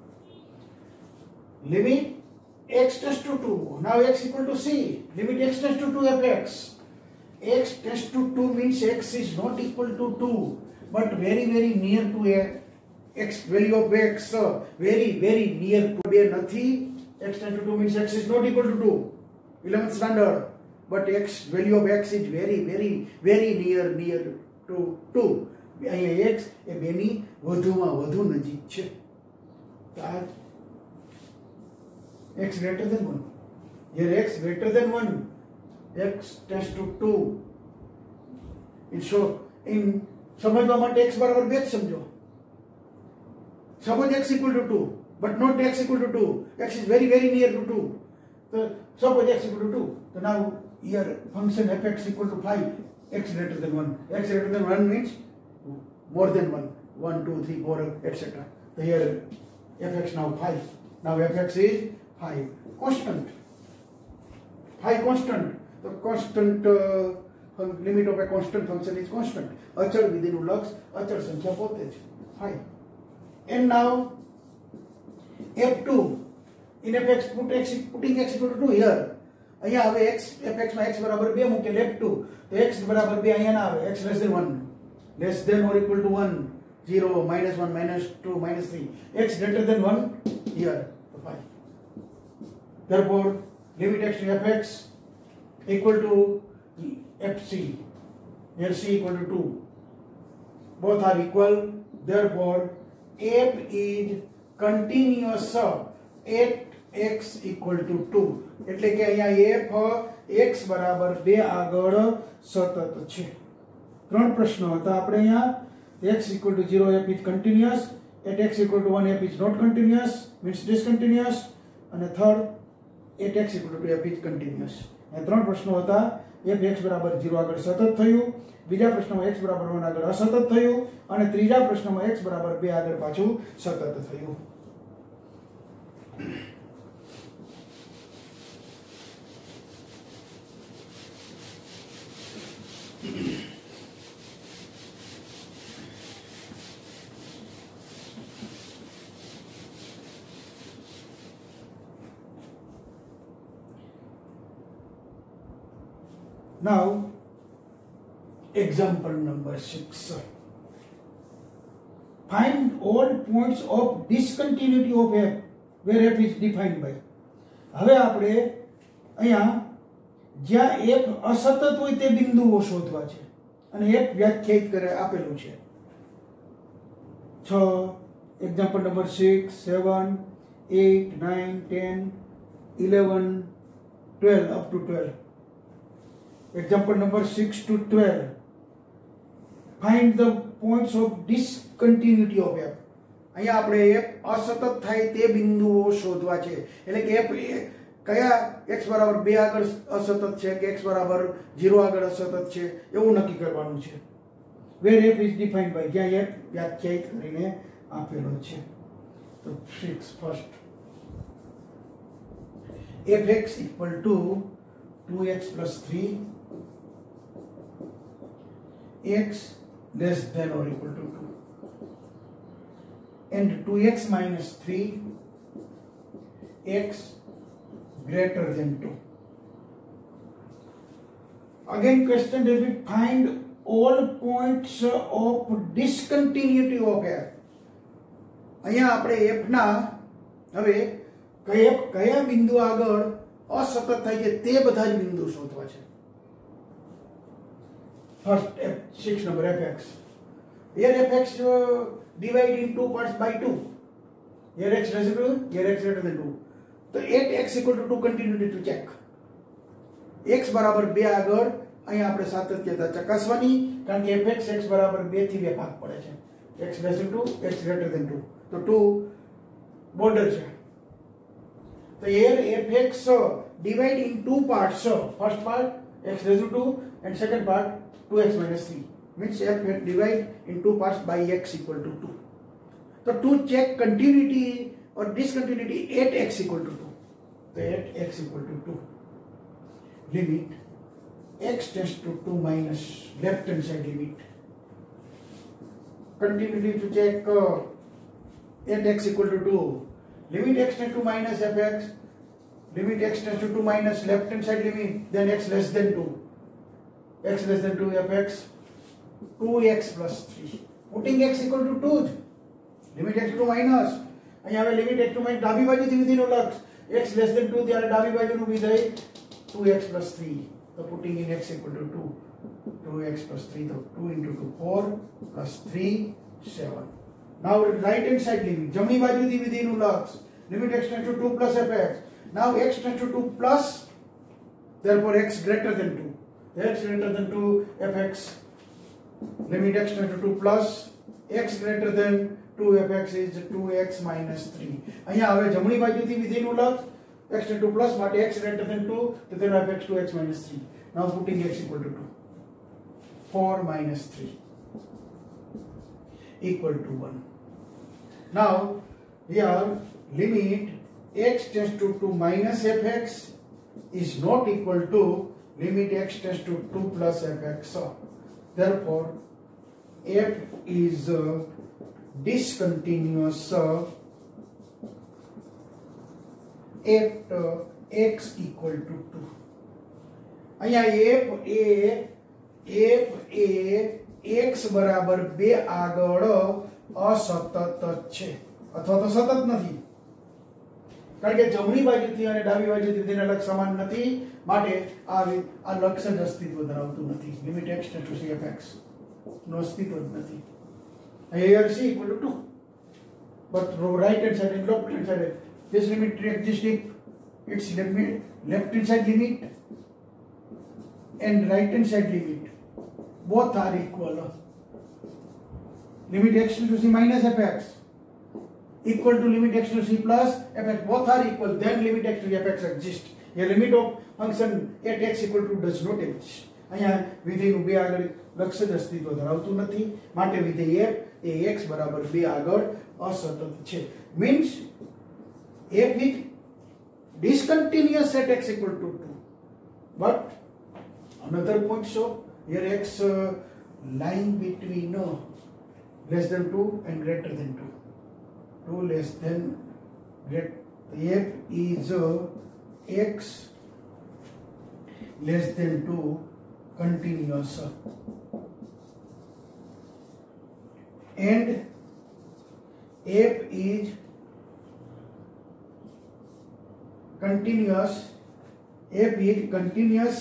Limit x tends to two. Now x equal to c. Limit x tends to two fx. X tends to two means x is not equal to two, but very very near to a x value of x, uh, very very near to be nothing. X tends to two means x is not equal to two, eleventh standard, but x value of x is very very very near near to two. અહીંયા x એ બેની વધુમાં વધુ નજીક છે. તો આ x greater than one. Here x greater than one. X tends to two. In short, in समझवा માટે x बराबर બે समझो. Suppose x equal to two, but not x equal to two. X is very very near to two. So suppose x equal to two. So now here function fx equal to five. X greater than one. X greater than one means more than one. One, two, three, four, et cetera. So here fx now five. Now fx is five. Constant. Five constant. The constant uh, limit of a constant function is constant. અચળ વિધેયનું લક્ષ અચળ સંખ્યા પોતે જ. Fine. And now f two in fx put x putting x equal to two here. અહીંયા હવે x fx માં x બરાબર બે મૂકેલ f two. તો x બરાબર બે અહીંયા ના આવે. X less than one. Less than or equal to one. zero, minus one, minus two, minus three. X greater than one here. So fine. Therefore, limit x to fx equal to fc. Here c equal to two. Both are equal. Therefore, f is continuous at x equal to two. એટલે કે અહીંયા f x બરાબર બે આગળ સતત છે. ત્રણ પ્રશ્નો હતા આપણે અહીંયા. x equal to zero, f is continuous. At x equal to one, f is not continuous, means discontinuous. And the third, at x equal to two, f is continuous. એ ત્રણ પ્રશ્નો હતા. એક x બરાબર zero આગળ સતત થયું, બીજા પ્રશ્નમાં x બરાબર one આગળ અસતત થયું, અને ત્રીજા પ્રશ્નમાં x બરાબર બે આગળ પાછું સતત થયું. Now, example number six. Find all points of discontinuity of f where f is defined by. હવે આપણે અહીંયા જ્યાં f અસતત હોય તે બિંદુઓ શોધવા છે અને f વ્યાખ્યાયિત કરે આપેલું છે. છ example number six, seven, eight, nine, ten, eleven, twelve up to twelve. Example number six to twelve. Find the points of discontinuity of f. અહીંયા આપણે f અસતત થાય તે બિંદુઓ શોધવા છે. એટલે કે f કયા x બરાબર બે આગળ અસતત છે કે x બરાબર zero આગળ અસતત છે એવું નક્કી કરવાનું છે. Where f is defined by, જ્યાં f વ્યાખ્યાયિત કરીને આપેલો છે. તો six first. Fx equal to two X plus three, x less than or equal to two, and two x minus three, x greater than two. Again question will be find all points of discontinuity of f. અહીંયા આપણે f ના હવે કયા કયા બિંદુ આગળ અસતત થાય છે તે બધા જ બિંદુ શોધવા છે. First f six number fx. Here fx uh, divide in two parts by two. Here x less than two, here x greater than two. तो at x equal to two continuity to check. x બરાબર બે આગળ અહીંયા આપણે સાતત્યતા ચકાસવાની કારણ કે fx x બરાબર બે થી બે ભાગ પડે છે. x less than two, x greater than two. તો two border છે. So here fx uh, divide in two parts. So first part x less than two and second part two x minus three. Means f divide in two parts by x equal to two. So to check continuity or discontinuity at x equal to two. So at x equal to two. Limit x tends to two minus left hand side limit. Continuity to check uh, at x equal to two. Limit x tends to minus fx. Limit x tends to two minus left hand side limit. Then x less than two. X less than two fx. two x plus three. Putting x equal to two. Limit x to minus. અહીંયા હવે limit x to minus ડાબી બાજુથી વિધેયનો લક્ષ x less than two ત્યારે ડાબી બાજુનું વિધેય two x plus three. So putting in x equal to two. two x plus three. So two into two, four plus three, seven. Now right hand side limit. જમણી બાજુથી વિધેયનું લક્ષ. Limit x tends to two plus fx. Now x tends to two plus. Therefore x greater than two. X greater than two fx. Limit x tends to two plus. X greater than two fx is two x minus three. અહીંયા હવે જમણી બાજુથી વિધેયનું લક્ષ x tends to plus માટે x greater than two, તો તેનો fx two x minus three. Now putting x equal to two. four minus three equal to one. Now here limit x tends to two minus fx is not equal to limit x tends to two plus fx. Therefore f is uh, discontinuous uh, at uh, x equal to two. અહીંયા f a f a x બરાબર બે આગળ અસતત છે અથવા તો સતત નથી કારણ કે જમણી બાજુથી અને ડાબી બાજુથી તેના લક્ષ સમાન નથી માટે આ આ લક્ષ જ અસ્તિત્વ ધરાવતું નથી. Limit x tend to fx નો અસ્તિત્વ જ નથી. Here c equal to two. But right hand side and left hand side, this limit exists if its limit, left hand side limit and right hand side limit both are equal. Limit x to c minus fx equal to limit x to c plus fx, both are equal, then limit x to fx exists. A limit of function at x equal to does not exist. અહીંયા વિધેયનું બે આગળ લક્ષ જ અસ્તિત્વ ધરાવતું નથી માટે વિધેય f એ x બરાબર બે આગળ અસતત છે. Means f is discontinuous at x equal to two. But another point, so here x uh, lying between uh, less than two and greater than two. two less than great f is uh, x less than two continuous and f is continuous f is continuous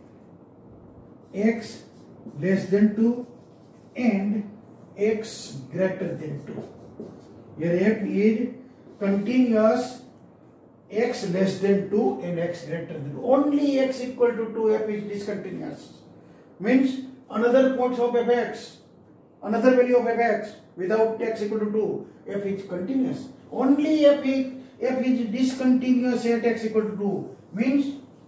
x less than two and x greater than two. Here f is continuous x less than two and x greater than two. Only x equal to two, f is discontinuous. Means another points of fx, another value of fx without x equal to two, f is continuous. Only f is, f is discontinuous at x equal to two. Means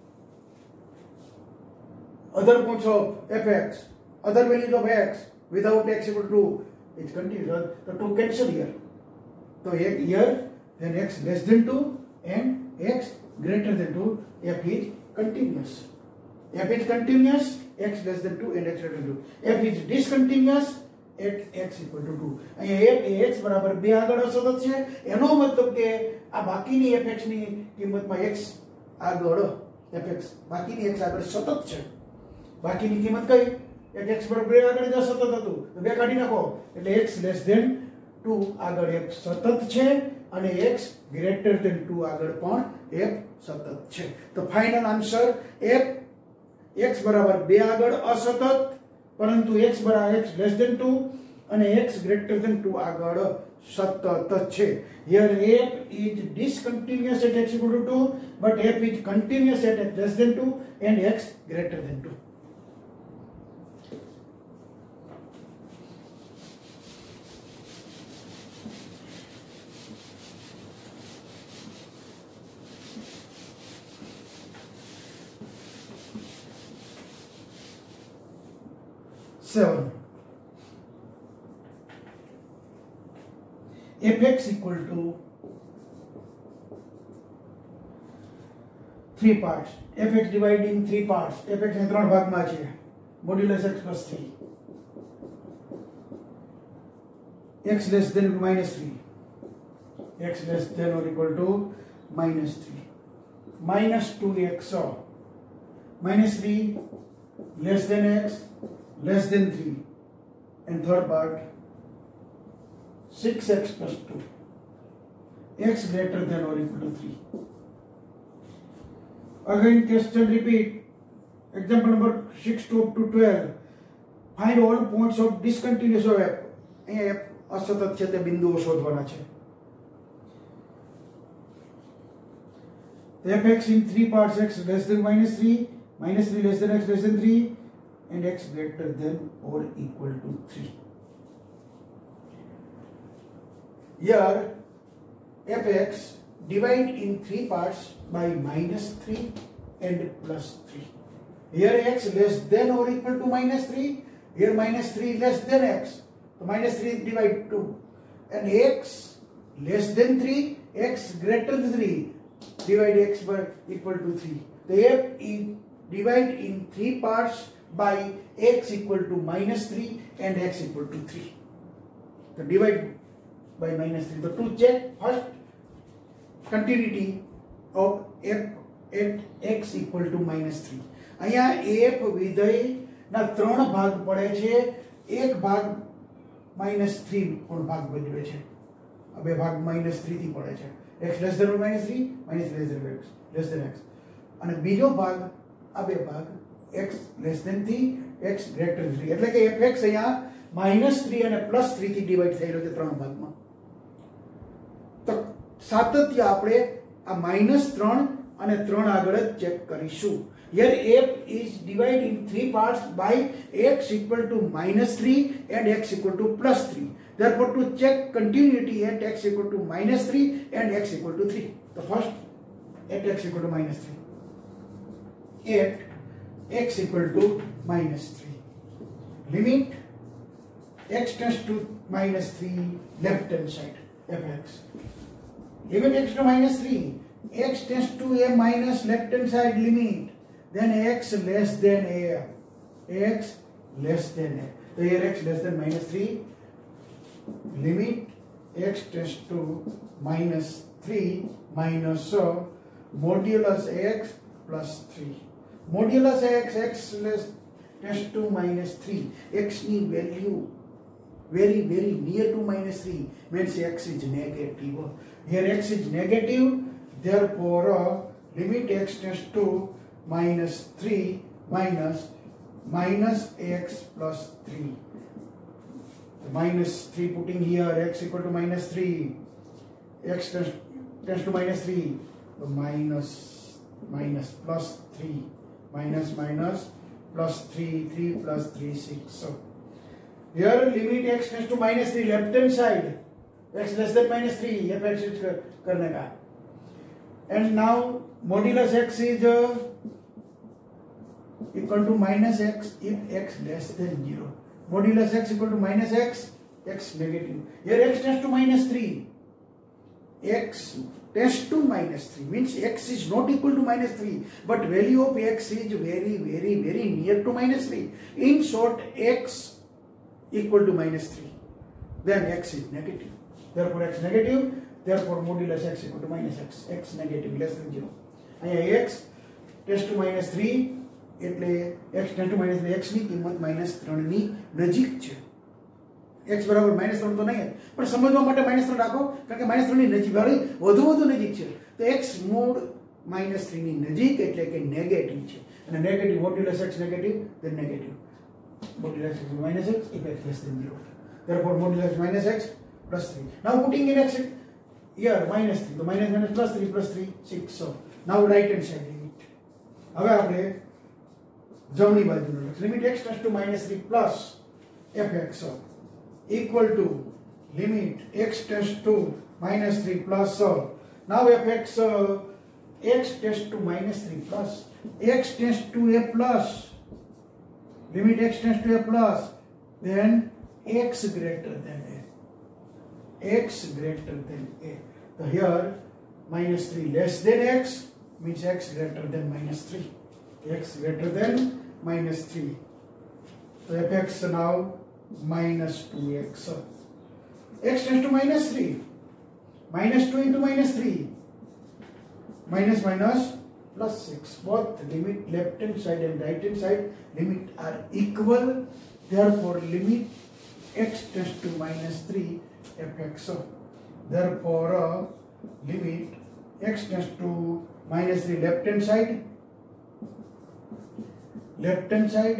other points of fx, other values of x without x equal to two, it's continuous. The two cancel here. So here then x less than two and x greater than two, f is continuous. f is continuous, x less than two and x greater than two. f is discontinuous at x equal to two. અહીંયા f એ x બરાબર બે આગળ અસતત છે, એનો મતલબ કે આ બાકીની fx ની કિંમતમાં x આગળ fx બાકીની x આગળ સતત છે. બાકીની કિંમત કઈ? એક x બરાબર બે આગળ જ સતત હતું તો બે કાઢી નાખો એટલે x less than two આગળ f સતત છે અને x greater than two આગળ પણ f સતત છે. તો ફાઇનલ આન્સર f x બરાબર બે આગળ અસતત પરંતુ x બરાબર x less than two અને x greater than two આગળ સતત છે. Here f is discontinuous at x equal to two but f is continuous at x less than two and x greater than two. seven. fx equal to three parts. fx divided in three parts. fx ને ત્રણ ભાગમાં છે. Modulus x plus three. x less than minus three. x less than or equal to minus three. Minus two x. Minus three less than x less than three. And third part six x plus two. X greater than or equal to three. Again question repeat. Example number six to up to twelve. Find all points of discontinuous of f. અહીંયા f અસતત છે તે બિંદુઓ શોધવાના છે. fx in three parts, x less than minus three, minus three less than x less than three and x greater than or equal to three. Here fx divide in three parts by minus three and plus three. Here x less than or equal to minus three, here minus three less than x. So minus three divide two and x less than three, x greater than three, divide x by equal to three. The f is divide in three parts by x equal to minus three and x equal to three. So divide by minus three. So to check first continuity of f at x equal to minus three. અહીંયા f વિધેય ના ત્રણ ભાગ પડે છે. એક ભાગ minus three પણ ભાગ ભજવે છે. આ બે ભાગ minus three થી પડે છે. x less than or minus three, minus less than x, less than x. અને બીજો ભાગ આ બે ભાગ x less than three, x greater than three. એટલે કે fx અહીંયા minus three અને plus three થી ડિવાઇડ થયેલો છે ત્રણ ભાગમાં. તો સાતત્ય આપણે આ minus ત્રણ અને ત્રણ આગળ જ ચેક કરીશું. Here f is divided in three parts by x equal to minus three and x equal to plus three. Therefore, to check continuity at x equal to minus three and x equal to three. The first at x equal to minus three. At x equal to minus three. Limit x tends to minus three left hand side fx. Limit x to minus three. X tends to a minus left hand side limit. Then x less than a. X less than a. So here x less than minus three. Limit x tends to minus three minus uh, modulus x plus three. Modulus x, x less tends to minus three. X ni value very very near to minus three means x is negative. Here x is negative, therefore uh, limit x tends to minus three minus minus x plus three. The minus three putting here, x equal to minus three, x tends, tends to minus three, so minus minus plus three, minus minus plus three, three plus three, six. So here limit x tends to minus three left hand side, x less than minus three, fx is करने का. And now modulus x is uh, equal to minus x if x less than zero. Modulus x equal to minus x, x negative. Here x tends to minus three. X tends to minus three, means x is not equal to minus three, but value of x is very very very near to minus three. In short, x equal to minus three, then x is negative. Therefore x negative, therefore modulus x equal to minus x, x negative less than zero. અહીંયા x tends to minus three એટલે x tends to minus three, x ની કિંમત minus ત્રણ ની નજીક છે. x બરાબર minus ત્રણ તો નહીં, પણ સમજવા માટે minus ત્રણ રાખો, કારણ કે minus ત્રણ ની નજીક વાળી વધુ વધુ નજીક છે. તો x મૂળ minus ત્રણ ની નજીક એટલે કે નેગેટિવ છે, અને negative modulus x negative, then negative modulus x minus x if x less than zero. Therefore modulus minus x plus three. Now putting in x here minus three, so minus minus plus three plus three six. So now right hand side limit. હવે આપણે જમણી બાજુનો limit x tends to minus three plus fx equal to limit x tends to minus three plus now fx x tends to minus three plus x tends to a plus limit x tends to a plus, then x greater than a, x greater than a. So here minus three less than x means x greater than minus three, x greater than minus three. So fx now minus two x. X tends to minus three, minus two into minus three, minus minus plus six. Both limit left hand side and right hand side limit are equal. Therefore limit x tends to minus three fx. Therefore uh, limit x tends to minus three left hand side, left hand side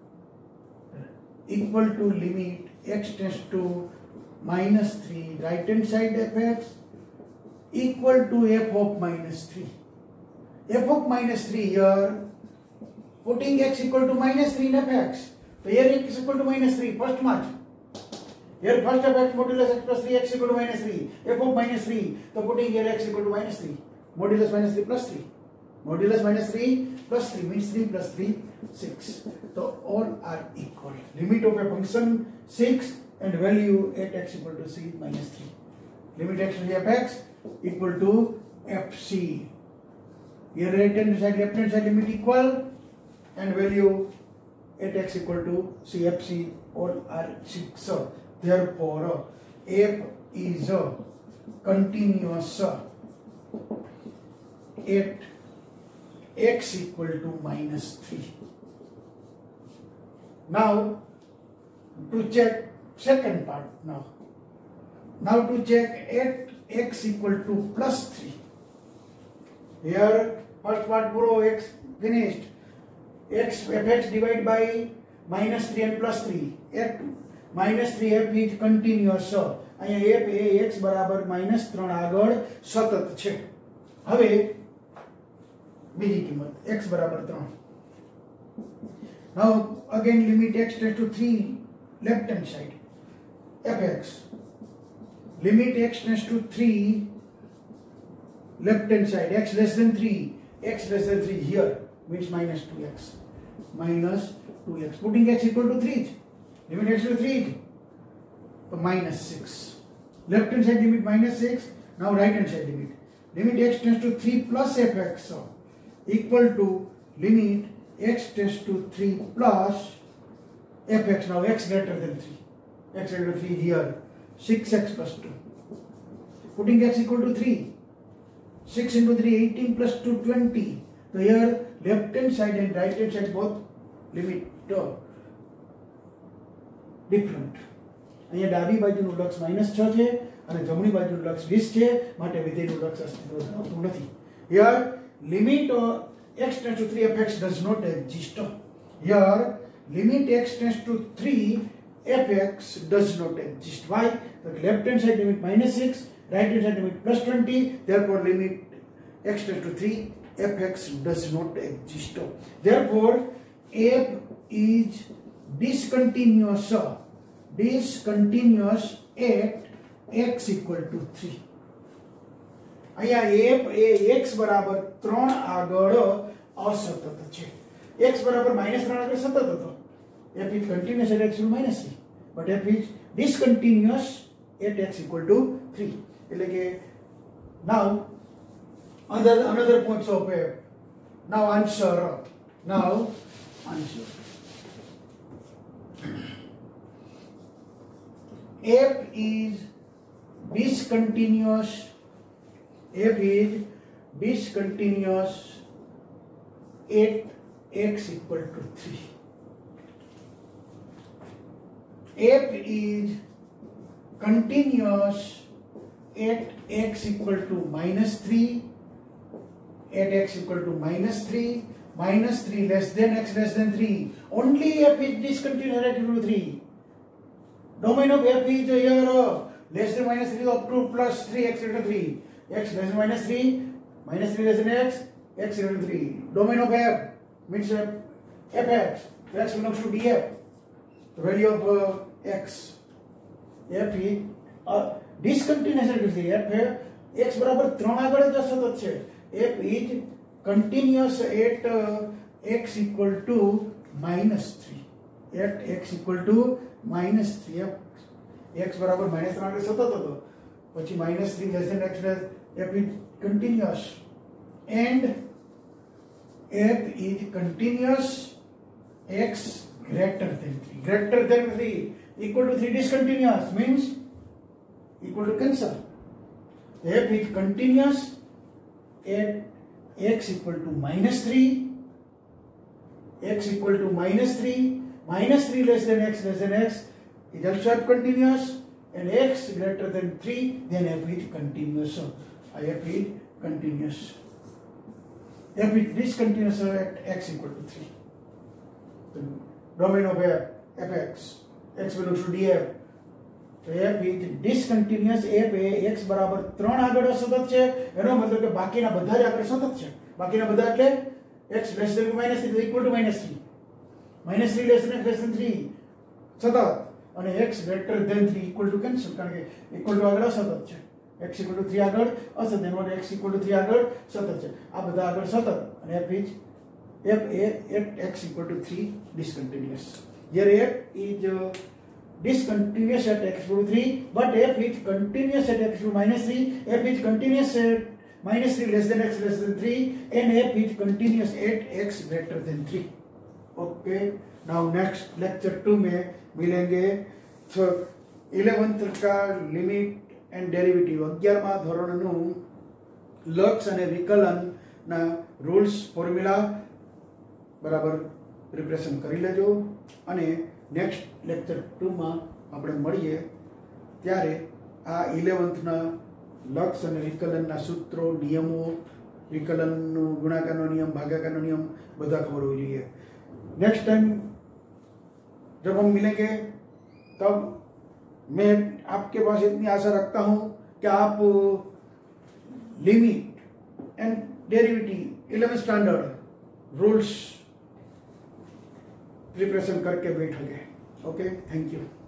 equal to limit x tends to minus three right hand side fx equal to f of minus three. F of minus three here, putting x equal to minus three in fx. So here x equal to minus three, first much. Here first fx modulus x plus three, x equal to minus three. F of minus three, so putting here x equal to minus three. Modulus minus three plus three. Modulus minus three plus three means three plus three, six. So all are equal. Limit of a function six and value at x equal to c minus three. Limit x to fx equal to fc. Here right hand side left hand side limit equal and value at x equal to c fc, all are six. Therefore f is a continuous at x equal to minus three. Now to check second part now. Now to check at x equal to plus three. Here first part puro x finished. X fx divided by minus three and plus three. At minus three f is continuous. અહીંયા f એ x બરાબર minus ત્રણ આગળ સતત છે. હવે બીજી કિંમત x બરાબર ત્રણ. Now again limit x tends to three left hand side fx. Limit x tends to three left hand side, x less than three, x less than three here means minus two x, minus two x. Putting x equal to three, limit x to three, so minus six. Left hand side limit minus six, now right hand side limit. Limit x tends to three plus fx equal to limit x tends to three plus fx, now x greater than three, x greater than three here, six x plus two. Putting x equal to three, six into three, eighteen plus two, twenty. So here left hand side and right hand side both limit uh, different. અહીંયા ડાબી બાજુનું લક્ષ minus છ છે અને જમણી બાજુનું લક્ષ વીસ છે, માટે વિધેયનું લક્ષ અસ્તિત્વ ધરાવતું નથી. Here limit of x tends to three fx does not exist. Here limit x tends to three fx does not exist. Why? The left hand side limit minus six, right hand side limit plus twenty, therefore limit x tends to three fx does not exist. Therefore f is discontinuous discontinuous at x equal to three. અહીંયા f એ x બરાબર ત્રણ આગળ અસતત છે. x બરાબર minus ત્રણ આગળ સતત હતો. f is continuous at x equal to minus three, but f is discontinuous at x equal to three. એટલે કે now other another points of f. Now answer. Now answer. F is discontinuous. F is discontinuous at x equal to three. F is continuous at x equal to minus three, at x equal to minus three, minus three less than x less than three. Only f is discontinuous at equal to three. Domain of f is here less than minus three up to plus three x equal to three. X less than minus three, minus three less than x, x equal to three. Domain of f means f, fx, x belongs to df. The value of uh, x. f is uh, discontinuous at three. f है x बराबर त्रण आगे जा सतत है. f is continuous at uh, x equal to minus three. At x equal to minus three. f x बराबर minus त्रण आगे सतत હતો. પછી minus three less than x less f is continuous and f is continuous x greater than three. Greater than three equal to three discontinuous means equal to cancel. F is continuous at x equal to minus three, x equal to minus three, minus three less than x less than x is also f continuous, and x greater than three, then f is continuous. So f is continuous. F is discontinuous at x equal to three. The domain of f, fx, x belongs to df. तो f is discontinuous. f એ x બરાબર ત્રણ આગળ સતત છે, એનો મતલબ કે બાકીના બધા જ આગળ સતત છે. બાકીના બધા એટલે x less than minus three equal to minus three, minus three less than x less than three સતત, અને x greater than three equal to cancel, કારણ કે equal to આગળ સતત છે. x equal to three આગળ અસતત, એનો x equal to three આગળ સતત છે. આ બધા આગળ સતત, અને f is f at x equal to three discontinuous. Here f is uh, discontinuous at x equal to three, but f is continuous at x equal to minus three, f is continuous at minus three less than x less than three, and f is continuous at x greater than three. Okay, now next lecture two में मिलेंगे. So eleventh का limit and derivative, अगियारमा ધોરણનું લક્ષ અને વિકલનના rules formula બરાબર preparation કરી લેજો, અને નેક્સ્ટ લેક્ચર ટુ માં આપણે મળીએ ત્યારે આ ઇલેવન્થના લક્ષ અને વિકલનના સૂત્રો, નિયમો, વિકલનનો ગુણાકારનો નિયમ, ભાગાકારનો નિયમ બધા ખબર હોવી જોઈએ. नेक्स्ट टाइम जब हम मिलेंगे तब मैं आपके पास इतनी आशा रखता हूं कि आप limit and derivative eleventh standard rules preparation करके बैठोगे. Okay, thank you.